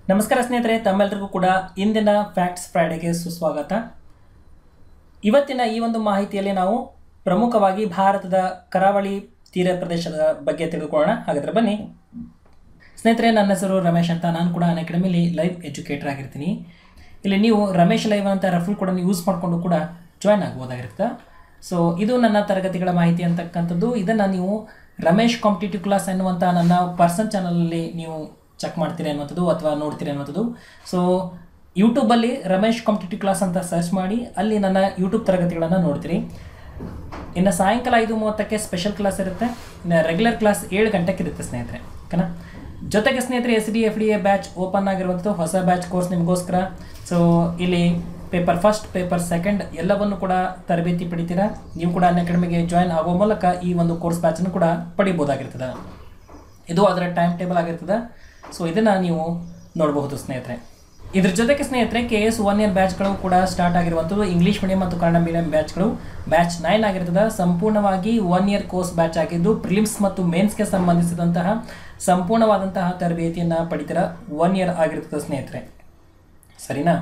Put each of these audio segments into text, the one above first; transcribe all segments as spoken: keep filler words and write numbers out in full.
ನಮಸ್ಕಾರ ಸ್ನೇಹಿತರೆ, ತಮ್ಮೆಲ್ಲರಿಗೂ ಕೂಡ ಇಂದಿನ ಫ್ಯಾಕ್ಟ್ಸ್ ಫ್ರೈಡೆಗೆ ಸುಸ್ವಾಗತ. ಇವತ್ತಿನ ಈ ಒಂದು ಮಾಹಿತಿಯಲ್ಲಿ ನಾವು ಪ್ರಮುಖವಾಗಿ ಭಾರತದ ಕರಾವಳಿ ತೀರ ಪ್ರದೇಶದ ಬಗ್ಗೆ ತಿಳಿದುಕೊಳ್ಳೋಣ. ಹಾಗಾದರೆ ಬನ್ನಿ ಸ್ನೇಹಿತರೆ, ನನ್ನ ಹೆಸರು ರಮೇಶ್ ಅಂತ. ನಾನು ಕೂಡ ಅನ್ಅಕಾಡೆಮಿಲಿ ಲೈವ್ ಎಜುಕೇಟರ್ ಆಗಿರ್ತೀನಿ. ಇಲ್ಲಿ ನೀವು ರಮೇಶ್ ಲೈವ್ ಅಂತ ರೆಫರ್ ಕೂಡ ಯೂಸ್ ಮಾಡಿಕೊಂಡು ಕೂಡ ಜಾಯ್ನ್ ಆಗ್ಬೋದಾಗಿರುತ್ತೆ. ಸೊ ಇದು ನನ್ನ ತರಗತಿಗಳ ಮಾಹಿತಿ ಅಂತಕ್ಕಂಥದ್ದು. ಇದನ್ನು ನೀವು ರಮೇಶ್ ಕಾಂಪಿಟೇಟಿವ್ ಕ್ಲಾಸ್ ಎನ್ನುವಂಥ ನನ್ನ ಪರ್ಸನಲ್ ಚಾನಲಲ್ಲಿ ನೀವು ಚೆಕ್ ಮಾಡ್ತೀರಿ ಅನ್ನುವಂಥದ್ದು ಅಥವಾ ನೋಡ್ತೀರಿ ಅನ್ನುವಂಥದ್ದು. ಸೊ ಯೂಟ್ಯೂಬಲ್ಲಿ ರಮೇಶ್ ಕಾಂಪಿಟೇಟಿವ್ ಕ್ಲಾಸ್ ಅಂತ ಸರ್ಚ್ ಮಾಡಿ ಅಲ್ಲಿ ನನ್ನ ಯೂಟ್ಯೂಬ್ ತರಗತಿಗಳನ್ನು ನೋಡ್ತೀರಿ. ಇನ್ನು ಸಾಯಂಕಾಲ ಐದು ಮೂವತ್ತಕ್ಕೆ ಸ್ಪೆಷಲ್ ಕ್ಲಾಸ್ ಇರುತ್ತೆ. ಇನ್ನು ರೆಗ್ಯುಲರ್ ಕ್ಲಾಸ್ ಏಳು ಗಂಟೆಗೆ ಇರುತ್ತೆ ಸ್ನೇಹಿತರೆ, ಓಕೆನಾ. ಜೊತೆಗೆ ಸ್ನೇಹಿತರೆ, S D F D A batch open ಆಗಿರುವಂಥದ್ದು ಹೊಸ ಬ್ಯಾಚ್ ಕೋರ್ಸ್ ನಿಮಗೋಸ್ಕರ. ಸೊ ಇಲ್ಲಿ ಪೇಪರ್ ಫಸ್ಟ್, ಪೇಪರ್ ಸೆಕೆಂಡ್ ಎಲ್ಲವನ್ನು ಕೂಡ ತರಬೇತಿ ಪಡಿತೀರಾ. ನೀವು ಕೂಡ ಅನ್ಅಕಾಡೆಮಿಗೆ ಜಾಯ್ನ್ ಆಗೋ ಮೂಲಕ ಈ ಒಂದು ಕೋರ್ಸ್ ಬ್ಯಾಚನ್ನು ಕೂಡ ಪಡಿಬೋದಾಗಿರ್ತದೆ. ಇದು ಅದರ ಟೈಮ್ ಟೇಬಲ್ ಆಗಿರ್ತದೆ. ಸೊ ಇದನ್ನು ನೀವು ನೋಡಬಹುದು ಸ್ನೇಹಿತರೆ. ಇದ್ರ ಜೊತೆಗೆ ಸ್ನೇಹಿತರೆ, ಕೆ ಎಸ್ ಒನ್ ಇಯರ್ ಬ್ಯಾಚ್ಗಳು ಕೂಡ ಸ್ಟಾರ್ಟ್ ಆಗಿರುವಂಥದ್ದು. ಇಂಗ್ಲೀಷ್ ಮೀಡಿಯಂ ಮತ್ತು ಕನ್ನಡ ಮೀಡಿಯಂ ಬ್ಯಾಚ್ಗಳು ಬ್ಯಾಚ್ ನೈನ್ ಆಗಿರ್ತದೆ. ಸಂಪೂರ್ಣವಾಗಿ ಒನ್ ಇಯರ್ ಕೋರ್ಸ್ ಬ್ಯಾಚ್ ಆಗಿದ್ದು ಪ್ರಿಲಿಮ್ಸ್ ಮತ್ತು ಮೇನ್ಸ್ಗೆ ಸಂಬಂಧಿಸಿದಂತಹ ಸಂಪೂರ್ಣವಾದಂತಹ ತರಬೇತಿಯನ್ನು ಪಡಿತೀರ. ಒನ್ ಇಯರ್ ಆಗಿರ್ತದೆ ಸ್ನೇಹಿತರೆ, ಸರಿನಾ.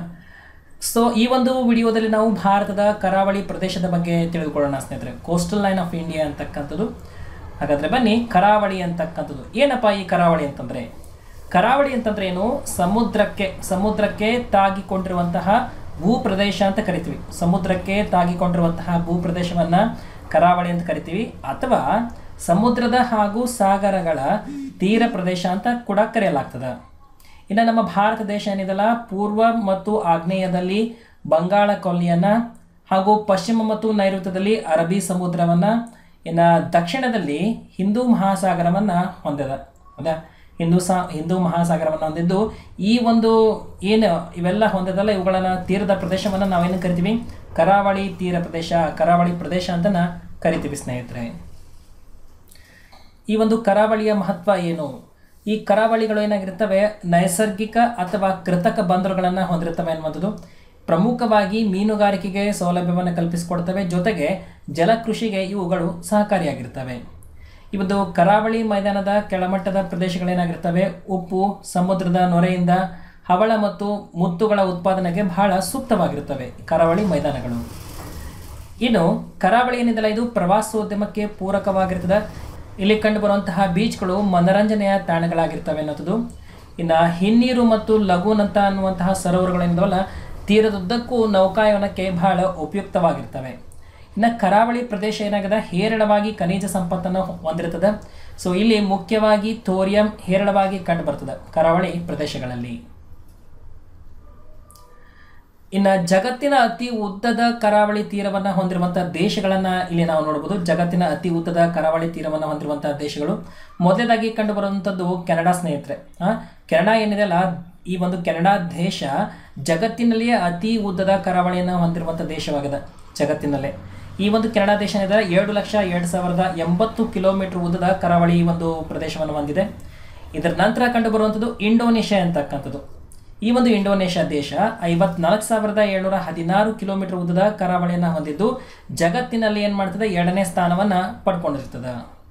ಸೊ ಈ ಒಂದು ವಿಡಿಯೋದಲ್ಲಿ ನಾವು ಭಾರತದ ಕರಾವಳಿ ಪ್ರದೇಶದ ಬಗ್ಗೆ ತಿಳಿದುಕೊಳ್ಳೋಣ ಸ್ನೇಹಿತರೆ. ಕೋಸ್ಟಲ್ ಲೈನ್ ಆಫ್ ಇಂಡಿಯಾ ಅಂತಕ್ಕಂಥದ್ದು. ಹಾಗಾದರೆ ಬನ್ನಿ, ಕರಾವಳಿ ಅಂತಕ್ಕಂಥದ್ದು ಏನಪ್ಪ? ಈ ಕರಾವಳಿ ಅಂತಂದರೆ, ಕರಾವಳಿ ಅಂತಂದ್ರೆ ಏನು? ಸಮುದ್ರಕ್ಕೆ ಸಮುದ್ರಕ್ಕೆ ತಾಗಿಕೊಂಡಿರುವಂತಹ ಭೂ ಪ್ರದೇಶ ಅಂತ ಕರಿತೀವಿ. ಸಮುದ್ರಕ್ಕೆ ತಾಗಿಕೊಂಡಿರುವಂತಹ ಭೂ ಪ್ರದೇಶವನ್ನು ಕರಾವಳಿ ಅಂತ ಕರಿತೀವಿ, ಅಥವಾ ಸಮುದ್ರದ ಹಾಗೂ ಸಾಗರಗಳ ತೀರ ಪ್ರದೇಶ ಅಂತ ಕೂಡ ಕರೆಯಲಾಗ್ತದೆ. ಇನ್ನು ನಮ್ಮ ಭಾರತ ದೇಶ ಏನಿದೆಲ್ಲ, ಪೂರ್ವ ಮತ್ತು ಆಗ್ನೇಯದಲ್ಲಿ ಬಂಗಾಳ ಕೊಲ್ಲಿಯನ್ನು ಹಾಗೂ ಪಶ್ಚಿಮ ಮತ್ತು ನೈಋತ್ಯದಲ್ಲಿ ಅರಬ್ಬಿ ಸಮುದ್ರವನ್ನು, ಇನ್ನು ದಕ್ಷಿಣದಲ್ಲಿ ಹಿಂದೂ ಮಹಾಸಾಗರವನ್ನು ಹೊಂದಿದೆ. ಹೌದಾ? ಹಿಂದೂ ಸಾ ಹಿಂದೂ ಮಹಾಸಾಗರವನ್ನು ಹೊಂದಿದ್ದು ಈ ಒಂದು ಏನು ಇವೆಲ್ಲ ಹೊಂದಿದಲ್ಲ, ಇವುಗಳನ್ನು ತೀರದ ಪ್ರದೇಶವನ್ನು ನಾವೇನು ಕರಿತೀವಿ? ಕರಾವಳಿ ತೀರ ಪ್ರದೇಶ, ಕರಾವಳಿ ಪ್ರದೇಶ ಅಂತ ಕರಿತೀವಿ ಸ್ನೇಹಿತರೆ. ಈ ಒಂದು ಕರಾವಳಿಯ ಮಹತ್ವ ಏನು? ಈ ಕರಾವಳಿಗಳು ಏನಾಗಿರ್ತವೆ? ನೈಸರ್ಗಿಕ ಅಥವಾ ಕೃತಕ ಬಂದರುಗಳನ್ನು ಹೊಂದಿರ್ತವೆ ಅನ್ನುವಂಥದ್ದು. ಪ್ರಮುಖವಾಗಿ ಮೀನುಗಾರಿಕೆಗೆ ಸೌಲಭ್ಯವನ್ನು ಕಲ್ಪಿಸಿಕೊಡ್ತವೆ. ಜೊತೆಗೆ ಜಲಕೃಷಿಗೆ ಇವುಗಳು ಸಹಕಾರಿಯಾಗಿರ್ತವೆ. ಈ ಒಂದು ಕರಾವಳಿ ಮೈದಾನದ ಕೆಳಮಟ್ಟದ ಪ್ರದೇಶಗಳೇನಾಗಿರ್ತವೆ? ಉಪ್ಪು, ಸಮುದ್ರದ ನೊರೆಯಿಂದ ಹವಳ ಮತ್ತು ಮುತ್ತುಗಳ ಉತ್ಪಾದನೆಗೆ ಬಹಳ ಸೂಕ್ತವಾಗಿರುತ್ತವೆ ಕರಾವಳಿ ಮೈದಾನಗಳು. ಇನ್ನು ಕರಾವಳಿ ಏನಿದೆಲ್ಲ, ಇದು ಪ್ರವಾಸೋದ್ಯಮಕ್ಕೆ ಪೂರಕವಾಗಿರ್ತದೆ. ಇಲ್ಲಿ ಕಂಡುಬರುವಂತಹ ಬೀಚ್ಗಳು ಮನರಂಜನೆಯ ತಾಣಗಳಾಗಿರ್ತವೆ ಅನ್ನೋದು. ಇನ್ನು ಹಿನ್ನೀರು ಮತ್ತು ಲಗೂನ್ ಅಂತ ಅನ್ನುವಂತಹ ಸರೋವರಗಳೇನಿದಾವಲ್ಲ, ತೀರದುದ್ದಕ್ಕೂ ನೌಕಾಯಾನಕ್ಕೆ ಬಹಳ ಉಪಯುಕ್ತವಾಗಿರ್ತವೆ. ಇನ್ನು ಕರಾವಳಿ ಪ್ರದೇಶ ಏನಾಗಿದೆ? ಹೇರಳವಾಗಿ ಖನಿಜ ಸಂಪತ್ತನ್ನು ಹೊಂದಿರ್ತದೆ. ಸೊ ಇಲ್ಲಿ ಮುಖ್ಯವಾಗಿ ಥೋರಿಯಂ ಹೇರಳವಾಗಿ ಕಂಡು ಬರ್ತದೆ ಕರಾವಳಿ ಪ್ರದೇಶಗಳಲ್ಲಿ. ಇನ್ನು ಜಗತ್ತಿನ ಅತಿ ಉದ್ದದ ಕರಾವಳಿ ತೀರವನ್ನು ಹೊಂದಿರುವಂಥ ದೇಶಗಳನ್ನು ಇಲ್ಲಿ ನಾವು ನೋಡ್ಬೋದು. ಜಗತ್ತಿನ ಅತಿ ಉದ್ದದ ಕರಾವಳಿ ತೀರವನ್ನು ಹೊಂದಿರುವಂಥ ದೇಶಗಳು ಮೊದಲಾಗಿ ಕಂಡು ಬರುವಂಥದ್ದು ಕೆನಡಾ ಸ್ನೇಹಿತರೆ. ಕೆನಡಾ ಏನಿದೆಯಲ್ಲ, ಈ ಒಂದು ಕೆನಡಾ ದೇಶ ಜಗತ್ತಿನಲ್ಲಿಯೇ ಅತಿ ಉದ್ದದ ಕರಾವಳಿಯನ್ನು ಹೊಂದಿರುವಂಥ ದೇಶವಾಗಿದೆ ಜಗತ್ತಿನಲ್ಲೇ. ಈ ಒಂದು ಕೆನಡಾ ದೇಶ ಏನಿದೆ, ಎರಡು ಲಕ್ಷ ಎರಡು ಸಾವಿರದ ಎಂಬತ್ತು ಕಿಲೋಮೀಟರ್ ಉದ್ದದ ಕರಾವಳಿ ಈ ಒಂದು ಪ್ರದೇಶವನ್ನು ಹೊಂದಿದೆ. ಇದರ ನಂತರ ಕಂಡುಬರುವಂಥದ್ದು ಇಂಡೋನೇಷ್ಯಾ ಅಂತಕ್ಕಂಥದ್ದು. ಈ ಒಂದು ಇಂಡೋನೇಷ್ಯಾ ದೇಶ ಐವತ್ನಾಲ್ಕು ಸಾವಿರದ ಏಳ್ನೂರ ಹದಿನಾರು ಕಿಲೋಮೀಟರ್ ಉದ್ದದ ಕರಾವಳಿಯನ್ನು ಹೊಂದಿದ್ದು ಜಗತ್ತಿನಲ್ಲಿ ಏನು ಮಾಡ್ತದೆ? ಎರಡನೇ ಸ್ಥಾನವನ್ನು ಪಡ್ಕೊಂಡಿರ್ತದೆ.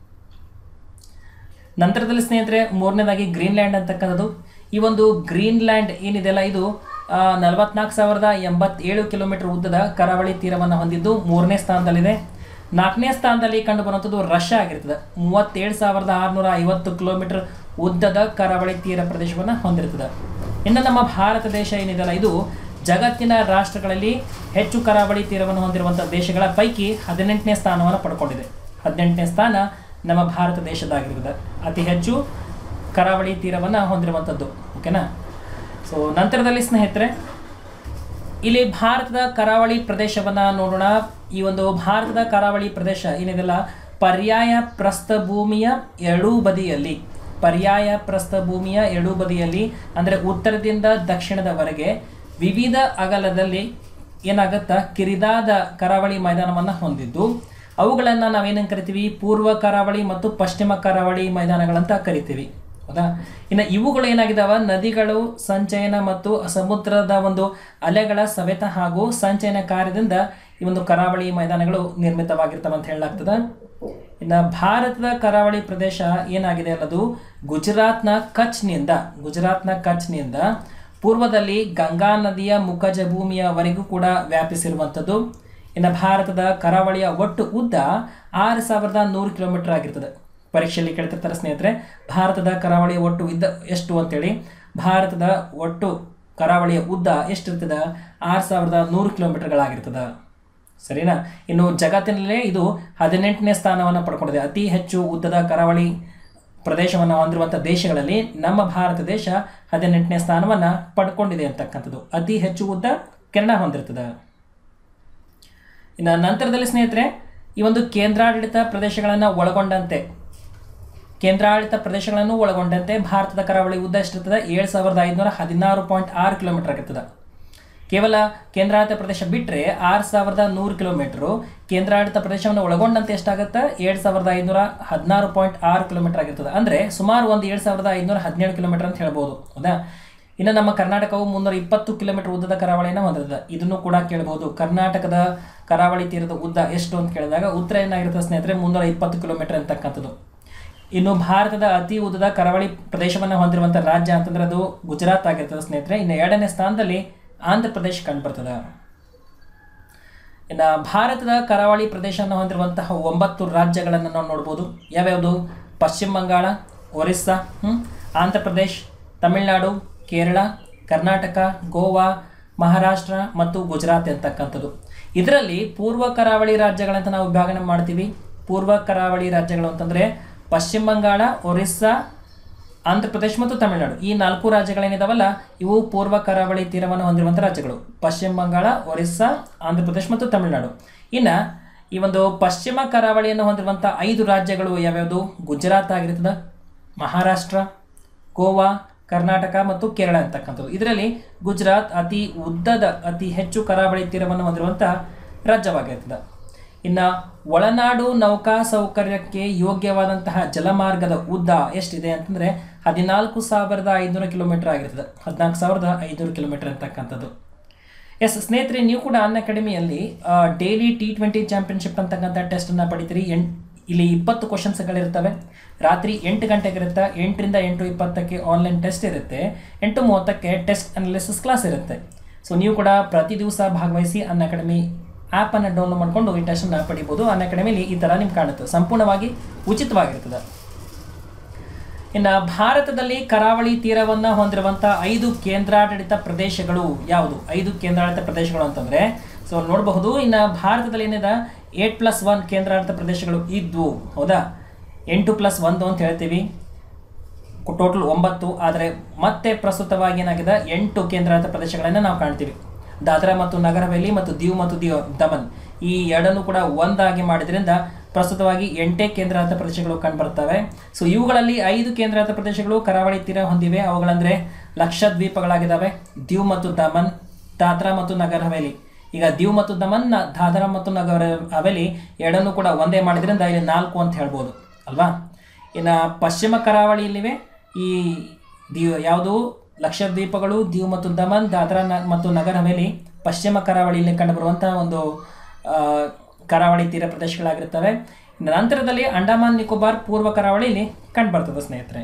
ನಂತರದಲ್ಲಿ ಸ್ನೇಹಿತರೆ, ಮೂರನೇದಾಗಿ ಗ್ರೀನ್ಲ್ಯಾಂಡ್ ಅಂತಕ್ಕಂಥದ್ದು. ಈ ಒಂದು ಗ್ರೀನ್ಲ್ಯಾಂಡ್ ಏನಿದೆಯಲ್ಲ, ಇದು ನಲವತ್ನಾಲ್ಕು ಸಾವಿರದ ಎಂಬತ್ತೇಳು ಕಿಲೋಮೀಟರ್ ಉದ್ದದ ಕರಾವಳಿ ತೀರವನ್ನು ಹೊಂದಿದ್ದು ಮೂರನೇ ಸ್ಥಾನದಲ್ಲಿದೆ. ನಾಲ್ಕನೇ ಸ್ಥಾನದಲ್ಲಿ ಕಂಡು ಬರುವಂಥದ್ದು ರಷ್ಯಾ ಆಗಿರ್ತದೆ. ಮೂವತ್ತೇಳು ಸಾವಿರದ ಆರುನೂರ ಐವತ್ತು ಕಿಲೋಮೀಟರ್ ಉದ್ದದ ಕರಾವಳಿ ತೀರ ಪ್ರದೇಶವನ್ನು ಹೊಂದಿರ್ತದೆ. ಇನ್ನು ನಮ್ಮ ಭಾರತ ದೇಶ ಏನಿದೆಯಲ್ಲ, ಇದು ಜಗತ್ತಿನ ರಾಷ್ಟ್ರಗಳಲ್ಲಿ ಹೆಚ್ಚು ಕರಾವಳಿ ತೀರವನ್ನು ಹೊಂದಿರುವಂಥ ದೇಶಗಳ ಪೈಕಿ ಹದಿನೆಂಟನೇ ಸ್ಥಾನವನ್ನು ಪಡ್ಕೊಂಡಿದೆ. ಹದಿನೆಂಟನೇ ಸ್ಥಾನ ನಮ್ಮ ಭಾರತ ದೇಶದಾಗಿರ್ತದೆ, ಅತಿ ಹೆಚ್ಚು ಕರಾವಳಿ ತೀರವನ್ನು ಹೊಂದಿರುವಂಥದ್ದು, ಓಕೆನಾ. ಸೊ ನಂತರದಲ್ಲಿ ಸ್ನೇಹಿತರೆ, ಇಲ್ಲಿ ಭಾರತದ ಕರಾವಳಿ ಪ್ರದೇಶವನ್ನು ನೋಡೋಣ. ಈ ಒಂದು ಭಾರತದ ಕರಾವಳಿ ಪ್ರದೇಶ ಏನಿದೆಲ್ಲ, ಪರ್ಯಾಯ ಪ್ರಸ್ಥಭೂಮಿಯ ಎರಡೂ ಬದಿಯಲ್ಲಿ ಪರ್ಯಾಯ ಪ್ರಸ್ಥಭೂಮಿಯ ಎರಡೂ ಬದಿಯಲ್ಲಿ ಅಂದರೆ ಉತ್ತರದಿಂದ ದಕ್ಷಿಣದವರೆಗೆ ವಿವಿಧ ಅಗಲದಲ್ಲಿ ಏನಾಗುತ್ತಾ ಕಿರಿದಾದ ಕರಾವಳಿ ಮೈದಾನವನ್ನು ಹೊಂದಿದ್ದು ಅವುಗಳನ್ನು ನಾವೇನಂತ ಕರಿತೀವಿ? ಪೂರ್ವ ಕರಾವಳಿ ಮತ್ತು ಪಶ್ಚಿಮ ಕರಾವಳಿ ಮೈದಾನಗಳಂತ ಕರಿತೀವಿ. ಹೌದಾ? ಇನ್ನು ಇವುಗಳು ಏನಾಗಿದ್ದಾವೆ? ನದಿಗಳು ಸಂಚಯನ ಮತ್ತು ಸಮುದ್ರದ ಒಂದು ಅಲೆಗಳ ಸವೆತ ಹಾಗೂ ಸಂಚಯನ ಕಾರ್ಯದಿಂದ ಈ ಒಂದು ಕರಾವಳಿ ಮೈದಾನಗಳು ನಿರ್ಮಿತವಾಗಿರ್ತವೆ ಅಂತ ಹೇಳಲಾಗ್ತದೆ. ಇನ್ನು ಭಾರತದ ಕರಾವಳಿ ಪ್ರದೇಶ ಏನಾಗಿದೆ ಅನ್ನೋದು ಗುಜರಾತ್ನ ಕಚ್ನಿಂದ ಗುಜರಾತ್ನ ಕಚ್ನಿಂದ ಪೂರ್ವದಲ್ಲಿ ಗಂಗಾ ನದಿಯ ಮುಖಜ ಭೂಮಿಯವರೆಗೂ ಕೂಡ ವ್ಯಾಪಿಸಿರುವಂಥದ್ದು. ಇನ್ನು ಭಾರತದ ಕರಾವಳಿಯ ಒಟ್ಟು ಉದ್ದ ಆರು ಸಾವಿರದ ನೂರು ಕಿಲೋಮೀಟರ್ ಆಗಿರ್ತದೆ. ಪರೀಕ್ಷೆಯಲ್ಲಿ ಕೇಳ್ತಿರ್ತಾರೆ ಸ್ನೇಹಿತರೆ, ಭಾರತದ ಕರಾವಳಿಯ ಒಟ್ಟು ಉದ್ದ ಎಷ್ಟು ಅಂತೇಳಿ. ಭಾರತದ ಒಟ್ಟು ಕರಾವಳಿಯ ಉದ್ದ ಎಷ್ಟಿರ್ತದೆ? ಆರು ಸಾವಿರದ ನೂರು ಕಿಲೋಮೀಟರ್ಗಳಾಗಿರ್ತದೆ. ಸರಿನಾ? ಇನ್ನು ಜಗತ್ತಿನಲ್ಲೇ ಇದು ಹದಿನೆಂಟನೇ ಸ್ಥಾನವನ್ನು ಪಡ್ಕೊಂಡಿದೆ. ಅತಿ ಹೆಚ್ಚು ಉದ್ದದ ಕರಾವಳಿ ಪ್ರದೇಶವನ್ನು ಹೊಂದಿರುವಂಥ ದೇಶಗಳಲ್ಲಿ ನಮ್ಮ ಭಾರತ ದೇಶ ಹದಿನೆಂಟನೇ ಸ್ಥಾನವನ್ನು ಪಡ್ಕೊಂಡಿದೆ ಅಂತಕ್ಕಂಥದ್ದು. ಅತಿ ಹೆಚ್ಚು ಉದ್ದ ಕೆನಡಾ ಹೊಂದಿರ್ತದೆ. ಇನ್ನು ನಂತರದಲ್ಲಿ ಸ್ನೇಹಿತರೆ, ಈ ಒಂದು ಕೇಂದ್ರಾಡಳಿತ ಪ್ರದೇಶಗಳನ್ನು ಒಳಗೊಂಡಂತೆ ಕೇಂದ್ರಾಡಳಿತ ಪ್ರದೇಶಗಳನ್ನು ಒಳಗೊಂಡಂತೆ ಭಾರತದ ಕರಾವಳಿ ಉದ್ದ ಎಷ್ಟಿರ್ತದೆ? ಏಳು ಸಾವಿರದ ಐದುನೂರ ಹದಿನಾರು ಪಾಯಿಂಟ್ ಆರು ಕಿಲೋಮೀಟರ್ ಆಗಿರ್ತದೆ. ಕೇವಲ ಕೇಂದ್ರಾಡಳಿತ ಪ್ರದೇಶ ಬಿಟ್ಟರೆ ಆರು ಸಾವಿರದ ನೂರು ಕಿಲೋಮೀಟರು, ಕೇಂದ್ರಾಡಳಿತ ಪ್ರದೇಶವನ್ನು ಒಳಗೊಂಡಂತೆ ಎಷ್ಟಾಗುತ್ತೆ? ಏಳು ಸಾವಿರದ ಐದುನೂರ ಹದಿನಾರು ಪಾಯಿಂಟ್ ಆರು ಕಿಲೋಮೀಟರ್ ಆಗಿರ್ತದೆ. ಅಂದರೆ ಸುಮಾರು ಒಂದು ಏಳು ಸಾವಿರದ ಐದುನೂರ ಹದಿನೇಳು ಕಿಲೋಮೀಟರ್ ಅಂತ ಹೇಳ್ಬೋದು. ಹೌದಾ? ಇನ್ನು ನಮ್ಮ ಕರ್ನಾಟಕವು ಮುನ್ನೂರ ಇಪ್ಪತ್ತು ಕಿಲೋಮೀಟರ್ ಉದ್ದದ ಕರಾವಳಿಯನ್ನು ಹೊಂದಿರ್ತದೆ. ಇದನ್ನು ಕೂಡ ಕೇಳಬಹುದು. ಕರ್ನಾಟಕದ ಕರಾವಳಿ ತೀರದ ಉದ್ದ ಎಷ್ಟು ಅಂತ ಕೇಳಿದಾಗ ಉತ್ತರ ಏನಾಗಿರ್ತದೆ ಸ್ನೇಹಿತರೆ? ಮುನ್ನೂರ ಇಪ್ಪತ್ತು ಕಿಲೋಮೀಟರ್ ಅಂತಕ್ಕಂಥದ್ದು. ಇನ್ನು ಭಾರತದ ಅತಿ ಉದ್ದದ ಕರಾವಳಿ ಪ್ರದೇಶವನ್ನು ಹೊಂದಿರುವಂಥ ರಾಜ್ಯ ಅಂತಂದ್ರೆ ಅದು ಗುಜರಾತ್ ಆಗಿರ್ತದೆ ಸ್ನೇಹಿತರೆ. ಇನ್ನು ಎರಡನೇ ಸ್ಥಾನದಲ್ಲಿ ಆಂಧ್ರ ಪ್ರದೇಶ ಕಂಡುಬರ್ತದೆ. ಇನ್ನು ಭಾರತದ ಕರಾವಳಿ ಪ್ರದೇಶವನ್ನು ಹೊಂದಿರುವಂತಹ ಒಂಬತ್ತು ರಾಜ್ಯಗಳನ್ನು ನಾವು ನೋಡ್ಬೋದು. ಯಾವ್ಯಾವುದು? ಪಶ್ಚಿಮ ಬಂಗಾಳ, ಒರಿಸ್ಸಾ, ಆಂಧ್ರ ಪ್ರದೇಶ್, ತಮಿಳುನಾಡು, ಕೇರಳ, ಕರ್ನಾಟಕ, ಗೋವಾ, ಮಹಾರಾಷ್ಟ್ರ ಮತ್ತು ಗುಜರಾತ್ ಅಂತಕ್ಕಂಥದ್ದು. ಇದರಲ್ಲಿ ಪೂರ್ವ ಕರಾವಳಿ ರಾಜ್ಯಗಳಂತ ನಾವು ವಿಭಾಗನೆ ಮಾಡ್ತೀವಿ. ಪೂರ್ವ ಕರಾವಳಿ ರಾಜ್ಯಗಳು ಅಂತಂದರೆ ಪಶ್ಚಿಮ ಬಂಗಾಳ, ಒರಿಸ್ಸಾ, ಆಂಧ್ರ ಪ್ರದೇಶ್ ಮತ್ತು ತಮಿಳುನಾಡು. ಈ ನಾಲ್ಕು ರಾಜ್ಯಗಳೇನಿದಾವಲ್ಲ ಇವು ಪೂರ್ವ ಕರಾವಳಿ ತೀರವನ್ನು ಹೊಂದಿರುವಂಥ ರಾಜ್ಯಗಳು. ಪಶ್ಚಿಮ ಬಂಗಾಳ, ಒರಿಸ್ಸಾ, ಆಂಧ್ರ ಪ್ರದೇಶ್ ಮತ್ತು ತಮಿಳುನಾಡು. ಇನ್ನು ಈ ಒಂದು ಪಶ್ಚಿಮ ಕರಾವಳಿಯನ್ನು ಹೊಂದಿರುವಂಥ ಐದು ರಾಜ್ಯಗಳು ಯಾವ್ಯಾವುದು? ಗುಜರಾತ್ ಆಗಿರ್ತದೆ, ಮಹಾರಾಷ್ಟ್ರ, ಗೋವಾ, ಕರ್ನಾಟಕ ಮತ್ತು ಕೇರಳ ಅಂತಕ್ಕಂಥದ್ದು. ಇದರಲ್ಲಿ ಗುಜರಾತ್ ಅತಿ ಉದ್ದದ ಅತಿ ಹೆಚ್ಚು ಕರಾವಳಿ ತೀರವನ್ನು ಹೊಂದಿರುವಂಥ ರಾಜ್ಯವಾಗಿರ್ತದೆ. ಇನ್ನು ಒಳನಾಡು ನೌಕಾ ಸೌಕರ್ಯಕ್ಕೆ ಯೋಗ್ಯವಾದಂತಹ ಜಲಮಾರ್ಗದ ಉದ್ದ ಎಷ್ಟಿದೆ ಅಂತಂದರೆ ಹದಿನಾಲ್ಕು ಸಾವಿರದ ಐದುನೂರು ಕಿಲೋಮೀಟರ್ ಆಗಿರ್ತದೆ. ಹದಿನಾಲ್ಕು ಸಾವಿರದ ಐದುನೂರು ಕಿಲೋಮೀಟರ್ ಅಂತಕ್ಕಂಥದ್ದು. ಎಸ್ ಸ್ನೇಹಿತರೆ, ನೀವು ಕೂಡ ಅನ್ಅಕಾಡೆಮಿಯಲ್ಲಿ ಡೈಲಿ ಟಿ ಟ್ವೆಂಟಿ ಚಾಂಪಿಯನ್ಶಿಪ್ ಅಂತಕ್ಕಂಥ ಟೆಸ್ಟನ್ನು ಪಡಿತೀರಿ. ಎಂಟು ಇಲ್ಲಿ ಇಪ್ಪತ್ತು ಕ್ವಶನ್ಸ್ಗಳಿರ್ತವೆ. ರಾತ್ರಿ ಎಂಟು ಗಂಟೆಗೆ ಇರುತ್ತೆ. ಎಂಟರಿಂದ ಎಂಟು ಇಪ್ಪತ್ತಕ್ಕೆ ಆನ್ಲೈನ್ ಟೆಸ್ಟ್ ಇರುತ್ತೆ. ಎಂಟು ಮೂವತ್ತಕ್ಕೆ ಟೆಸ್ಟ್ ಅನಾಲಿಸಿಸ್ ಕ್ಲಾಸ್ ಇರುತ್ತೆ. ಸೊ ನೀವು ಕೂಡ ಪ್ರತಿ ದಿವಸ ಭಾಗವಹಿಸಿ ಅನ್ಅಕಾಡೆಮಿ ಆ್ಯಪನ್ನು ಡೌನ್ಲೋಡ್ ಮಾಡಿಕೊಂಡು ಈ ಟೆಸ್ಟನ್ನು ಪಡಿಬೋದು. ಅನ್ಅಕಾಡೆಮಿಲಿ ಈ ಥರ ನಿಮ್ಗೆ ಕಾಣುತ್ತೆ. ಸಂಪೂರ್ಣವಾಗಿ ಉಚಿತವಾಗಿರ್ತದೆ. ಇನ್ನು ಭಾರತದಲ್ಲಿ ಕರಾವಳಿ ತೀರವನ್ನು ಹೊಂದಿರುವಂಥ ಐದು ಕೇಂದ್ರಾಡಳಿತ ಪ್ರದೇಶಗಳು ಯಾವುದು? ಐದು ಕೇಂದ್ರಾಡಳಿತ ಪ್ರದೇಶಗಳು ಅಂತಂದರೆ ಸೊ ನೋಡಬಹುದು. ಇನ್ನು ಭಾರತದಲ್ಲಿ ಏನಿದೆ ಏಟ್ ಪ್ಲಸ್ ಒನ್ ಕೇಂದ್ರಾಡಳಿತ ಪ್ರದೇಶಗಳು ಇದ್ವು. ಹೌದಾ? ಎಂಟು ಪ್ಲಸ್ ಒಂದು ಅಂತ ಹೇಳ್ತೀವಿ. ಟೋಟಲ್ ಒಂಬತ್ತು. ಆದರೆ ಮತ್ತೆ ಪ್ರಸ್ತುತವಾಗಿ ಏನಾಗಿದೆ? ಎಂಟು ಕೇಂದ್ರಾಡಳಿತ ಪ್ರದೇಶಗಳನ್ನು ನಾವು ಕಾಣ್ತೀವಿ. ದಾದ್ರಾ ಮತ್ತು ನಗರ್ ಹವೇಲಿ ಮತ್ತು ದೀವ್ ಮತ್ತು ದಿವ್ ದಮನ್ ಈ ಎರಡನ್ನು ಕೂಡ ಒಂದಾಗಿ ಮಾಡಿದ್ರಿಂದ ಪ್ರಸ್ತುತವಾಗಿ ಎಂಟೇ ಕೇಂದ್ರಾಡಳಿತ ಪ್ರದೇಶಗಳು ಕಂಡುಬರ್ತವೆ. ಸೊ ಇವುಗಳಲ್ಲಿ ಐದು ಕೇಂದ್ರಾಡಳಿತ ಪ್ರದೇಶಗಳು ಕರಾವಳಿ ತೀರ ಹೊಂದಿವೆ. ಅವುಗಳಂದರೆ ಲಕ್ಷದ್ವೀಪಗಳಾಗಿದ್ದಾವೆ, ದೀವ್ ಮತ್ತು ದಮನ್, ದಾದ್ರಾ ಮತ್ತು ನಗರ್ ಹವೇಲಿ. ಈಗ ದೀವ್ ಮತ್ತು ದಮನ್, ದಾದ್ರಾ ಮತ್ತು ನಗರ್ ಹವೇಲಿ ಎರಡನ್ನೂ ಕೂಡ ಒಂದೇ ಮಾಡಿದ್ರಿಂದ ಇಲ್ಲಿ ನಾಲ್ಕು ಅಂತ ಹೇಳ್ಬೋದು ಅಲ್ವಾ? ಇನ್ನು ಪಶ್ಚಿಮ ಕರಾವಳಿಯಲ್ಲಿವೆ ಈ ದೀವ್ ಯಾವುದು? ಲಕ್ಷದ್ವೀಪಗಳು, ದೀವ್ ಮತ್ತು ದಮನ್, ದಾದ್ರಾ ಮತ್ತು ನಗರ್ ಹವೇಲಿ ಪಶ್ಚಿಮ ಕರಾವಳಿಯಲ್ಲಿ ಕಂಡುಬರುವಂತಹ ಒಂದು ಕರಾವಳಿ ತೀರ ಪ್ರದೇಶಗಳಾಗಿರ್ತವೆ. ನಂತರದಲ್ಲಿ ಅಂಡಮಾನ್ ನಿಕೋಬಾರ್ ಪೂರ್ವ ಕರಾವಳಿಯಲ್ಲಿ ಕಂಡುಬರ್ತದೆ ಸ್ನೇಹಿತರೆ.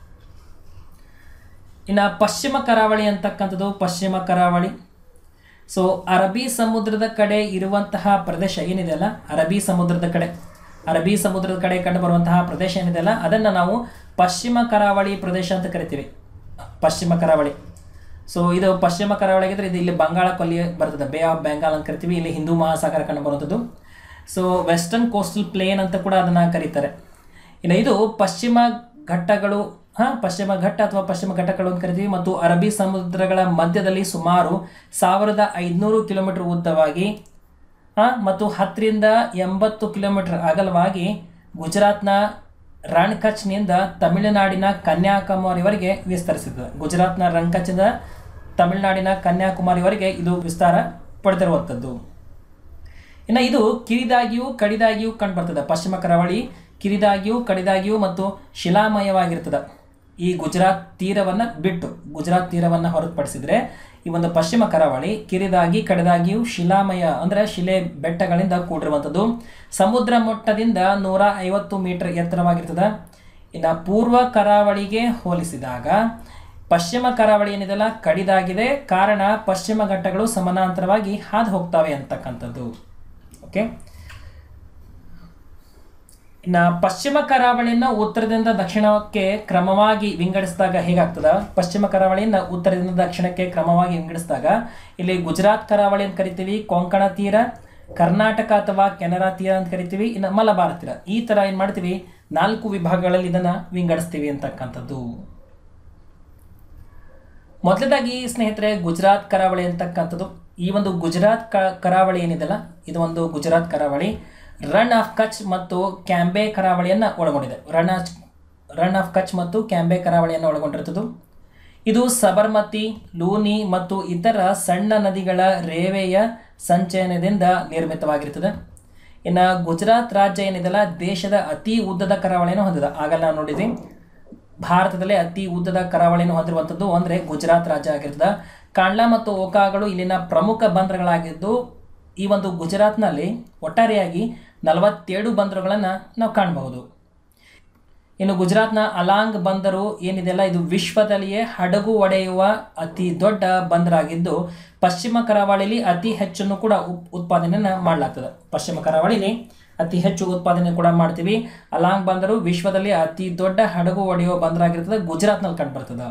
ಇನ್ನು ಪಶ್ಚಿಮ ಕರಾವಳಿ ಅಂತಕ್ಕಂಥದ್ದು ಪಶ್ಚಿಮ ಕರಾವಳಿ ಸೊ ಅರಬ್ಬಿ ಸಮುದ್ರದ ಕಡೆ ಇರುವಂತಹ ಪ್ರದೇಶ ಏನಿದೆಯಲ್ಲ, ಅರಬ್ಬಿ ಸಮುದ್ರದ ಕಡೆ ಅರಬ್ಬಿ ಸಮುದ್ರದ ಕಡೆ ಕಂಡುಬರುವಂತಹ ಪ್ರದೇಶ ಏನಿದೆಯಲ್ಲ ಅದನ್ನು ನಾವು ಪಶ್ಚಿಮ ಕರಾವಳಿ ಪ್ರದೇಶ ಅಂತ ಕರಿತೀವಿ. ಪಶ್ಚಿಮ ಕರಾವಳಿ ಸೊ ಇದು ಪಶ್ಚಿಮ ಕರಾವಳಿ ಆಗಿದ್ರೆ ಇದು ಇಲ್ಲಿ ಬಂಗಾಳ ಕೊಲ್ಲಿ ಬರ್ತದೆ, ಬೇ ಆಫ್ ಬೆಂಗಾಲ್ ಅಂತ ಕರಿತೀವಿ. ಇಲ್ಲಿ ಹಿಂದೂ ಮಹಾಸಾಗರ ಕಂಡು ಬರುವಂಥದ್ದು. ಸೊ ವೆಸ್ಟರ್ನ್ ಕೋಸ್ಟಲ್ ಪ್ಲೇನ್ ಅಂತ ಕೂಡ ಅದನ್ನು ಕರೀತಾರೆ. ಇನ್ನು ಇದು ಪಶ್ಚಿಮ ಘಟ್ಟಗಳು, ಹಾಂ ಪಶ್ಚಿಮ ಘಟ್ಟ ಅಥವಾ ಪಶ್ಚಿಮ ಘಟ್ಟಗಳು ಅಂತ ಕರಿತೀವಿ. ಮತ್ತು ಅರಬ್ಬಿ ಸಮುದ್ರಗಳ ಮಧ್ಯದಲ್ಲಿ ಸುಮಾರು ಸಾವಿರದ ಐದುನೂರು ಕಿಲೋಮೀಟರ್ ಉದ್ದವಾಗಿ ಹಾಂ ಮತ್ತು ಹತ್ತರಿಂದ ಎಂಬತ್ತು ಕಿಲೋಮೀಟರ್ ಅಗಲವಾಗಿ ಗುಜರಾತ್ನ ರಣ್ ಕಚ್ನಿಂದ ತಮಿಳುನಾಡಿನ ಕನ್ಯಾಕುಮಾರಿವರೆಗೆ ವಿಸ್ತರಿಸಿದೆ. ಗುಜರಾತ್ನ ರಣ್ ಕಚ್ನಿಂದ ತಮಿಳುನಾಡಿನ ಕನ್ಯಾಕುಮಾರಿವರೆಗೆ ಇದು ವಿಸ್ತಾರ ಪಡೆದಿರುವಂಥದ್ದು. ಇನ್ನು ಇದು ಕಿರಿದಾಗಿಯೂ ಕಡಿದಾಗಿಯೂ ಕಂಡುಬರ್ತದೆ. ಪಶ್ಚಿಮ ಕರಾವಳಿ ಕಿರಿದಾಗಿಯೂ ಕಡಿದಾಗಿಯೂ ಮತ್ತು ಶಿಲಾಮಯವಾಗಿರ್ತದೆ. ಈ ಗುಜರಾತ್ ತೀರವನ್ನು ಬಿಟ್ಟು ಗುಜರಾತ್ ತೀರವನ್ನು ಹೊರತುಪಡಿಸಿದರೆ ಈ ಒಂದು ಪಶ್ಚಿಮ ಕರಾವಳಿ ಕಿರಿದಾಗಿ ಕಡೆದಾಗಿಯೂ ಶಿಲಾಮಯ ಅಂದರೆ ಶಿಲೆ ಬೆಟ್ಟಗಳಿಂದ ಕೂಡಿರುವಂಥದ್ದು. ಸಮುದ್ರ ಮಟ್ಟದಿಂದ ನೂರ ಐವತ್ತು ಮೀಟರ್ ಎತ್ತರವಾಗಿರ್ತದೆ. ಇನ್ನು ಪೂರ್ವ ಕರಾವಳಿಗೆ ಹೋಲಿಸಿದಾಗ ಪಶ್ಚಿಮ ಕರಾವಳಿ ಏನಿದೆಲ್ಲ ಕಡಿದಾಗಿದೆ. ಕಾರಣ ಪಶ್ಚಿಮ ಘಟ್ಟಗಳು ಸಮಾನಾಂತರವಾಗಿ ಹಾದು ಹೋಗ್ತವೆ ಅಂತಕ್ಕಂಥದ್ದು. ಓಕೆ, ಇನ್ನು ಪಶ್ಚಿಮ ಕರಾವಳಿಯನ್ನು ಉತ್ತರದಿಂದ ದಕ್ಷಿಣಕ್ಕೆ ಕ್ರಮವಾಗಿ ವಿಂಗಡಿಸಿದಾಗ ಹೇಗಾಗ್ತದ, ಪಶ್ಚಿಮ ಕರಾವಳಿಯನ್ನು ಉತ್ತರದಿಂದ ದಕ್ಷಿಣಕ್ಕೆ ಕ್ರಮವಾಗಿ ವಿಂಗಡಿಸಿದಾಗ ಇಲ್ಲಿ ಗುಜರಾತ್ ಕರಾವಳಿ ಅಂತ ಕರಿತೀವಿ, ಕೊಂಕಣ ತೀರ, ಕರ್ನಾಟಕ ಅಥವಾ ಕೆನರಾ ತೀರ ಅಂತ ಕರಿತೀವಿ, ಇನ್ನು ಮಲಬಾರ್ ತೀರ. ಈ ಥರ ಏನು ಮಾಡ್ತೀವಿ, ನಾಲ್ಕು ವಿಭಾಗಗಳಲ್ಲಿ ಇದನ್ನು ವಿಂಗಡಿಸ್ತೀವಿ ಅಂತಕ್ಕಂಥದ್ದು. ಮೊದಲದಾಗಿ ಸ್ನೇಹಿತರೆ ಗುಜರಾತ್ ಕರಾವಳಿ ಅಂತಕ್ಕಂಥದ್ದು. ಈ ಒಂದು ಗುಜರಾತ್ ಕ ಕರಾವಳಿ ಏನಿದೆಲ್ಲ ಇದು ಒಂದು ಗುಜರಾತ್ ಕರಾವಳಿ ರನ್ ಆಫ್ ಕಚ್ ಮತ್ತು ಕ್ಯಾಂಬೆ ಕರಾವಳಿಯನ್ನು ಒಳಗೊಂಡಿದೆ. ರನ್ ಆಫ್ ರನ್ ಆಫ್ ಕಚ್ ಮತ್ತು ಕ್ಯಾಂಬೆ ಕರಾವಳಿಯನ್ನು ಒಳಗೊಂಡಿರುತ್ತದೆ. ಇದು ಸಬರ್ಮತಿ, ಲೂನಿ ಮತ್ತು ಇತರ ಸಣ್ಣ ನದಿಗಳ ರೇವೆಯ ಸಂಚಯನದಿಂದ ನಿರ್ಮಿತವಾಗಿರುತ್ತದೆ. ಇನ್ನು ಗುಜರಾತ್ ರಾಜ್ಯ ಏನಿದೆಲ್ಲ ದೇಶದ ಅತಿ ಉದ್ದದ ಕರಾವಳಿಯನ್ನು ಹೊಂದಿದೆ. ಆಗಲ್ಲ ನಾವು ನೋಡಿದ್ವಿ, ಭಾರತದಲ್ಲೇ ಅತಿ ಉದ್ದದ ಕರಾವಳಿಯನ್ನು ಹೊಂದಿರುವಂಥದ್ದು ಅಂದರೆ ಗುಜರಾತ್ ರಾಜ್ಯ ಆಗಿರ್ತದೆ. ಕಾಂಡ್ಲಾ ಮತ್ತು ಓಕಾಗಳು ಇಲ್ಲಿನ ಪ್ರಮುಖ ಬಂದರುಗಳಾಗಿದ್ದು ಈ ಒಂದು ಗುಜರಾತ್ನಲ್ಲಿ ಒಟ್ಟಾರೆಯಾಗಿ ನಲವತ್ತೇಳು ಬಂದರುಗಳನ್ನು ನಾವು ಕಾಣಬಹುದು. ಇನ್ನು ಗುಜರಾತ್ನ ಅಲಾಂಗ್ ಬಂದರು ಏನಿದೆಯಲ್ಲ ಇದು ವಿಶ್ವದಲ್ಲಿಯೇ ಹಡಗು ಒಡೆಯುವ ಅತಿ ದೊಡ್ಡ ಬಂದರಾಗಿದ್ದು ಪಶ್ಚಿಮ ಕರಾವಳಿಯಲ್ಲಿ ಅತಿ ಹೆಚ್ಚನ್ನು ಕೂಡ ಉತ್ಪಾದನೆಯನ್ನು ಮಾಡಲಾಗ್ತದೆ. ಪಶ್ಚಿಮ ಕರಾವಳಿಲಿ ಅತಿ ಹೆಚ್ಚು ಉತ್ಪಾದನೆ ಕೂಡ ಮಾಡ್ತೀವಿ. ಅಲಾಂಗ್ ಬಂದರು ವಿಶ್ವದಲ್ಲಿ ಅತಿ ದೊಡ್ಡ ಹಡಗು ಒಡೆಯುವ ಬಂದರಾಗಿರ್ತದೆ, ಗುಜರಾತ್ನಲ್ಲಿ ಕಂಡುಬರ್ತದೆ.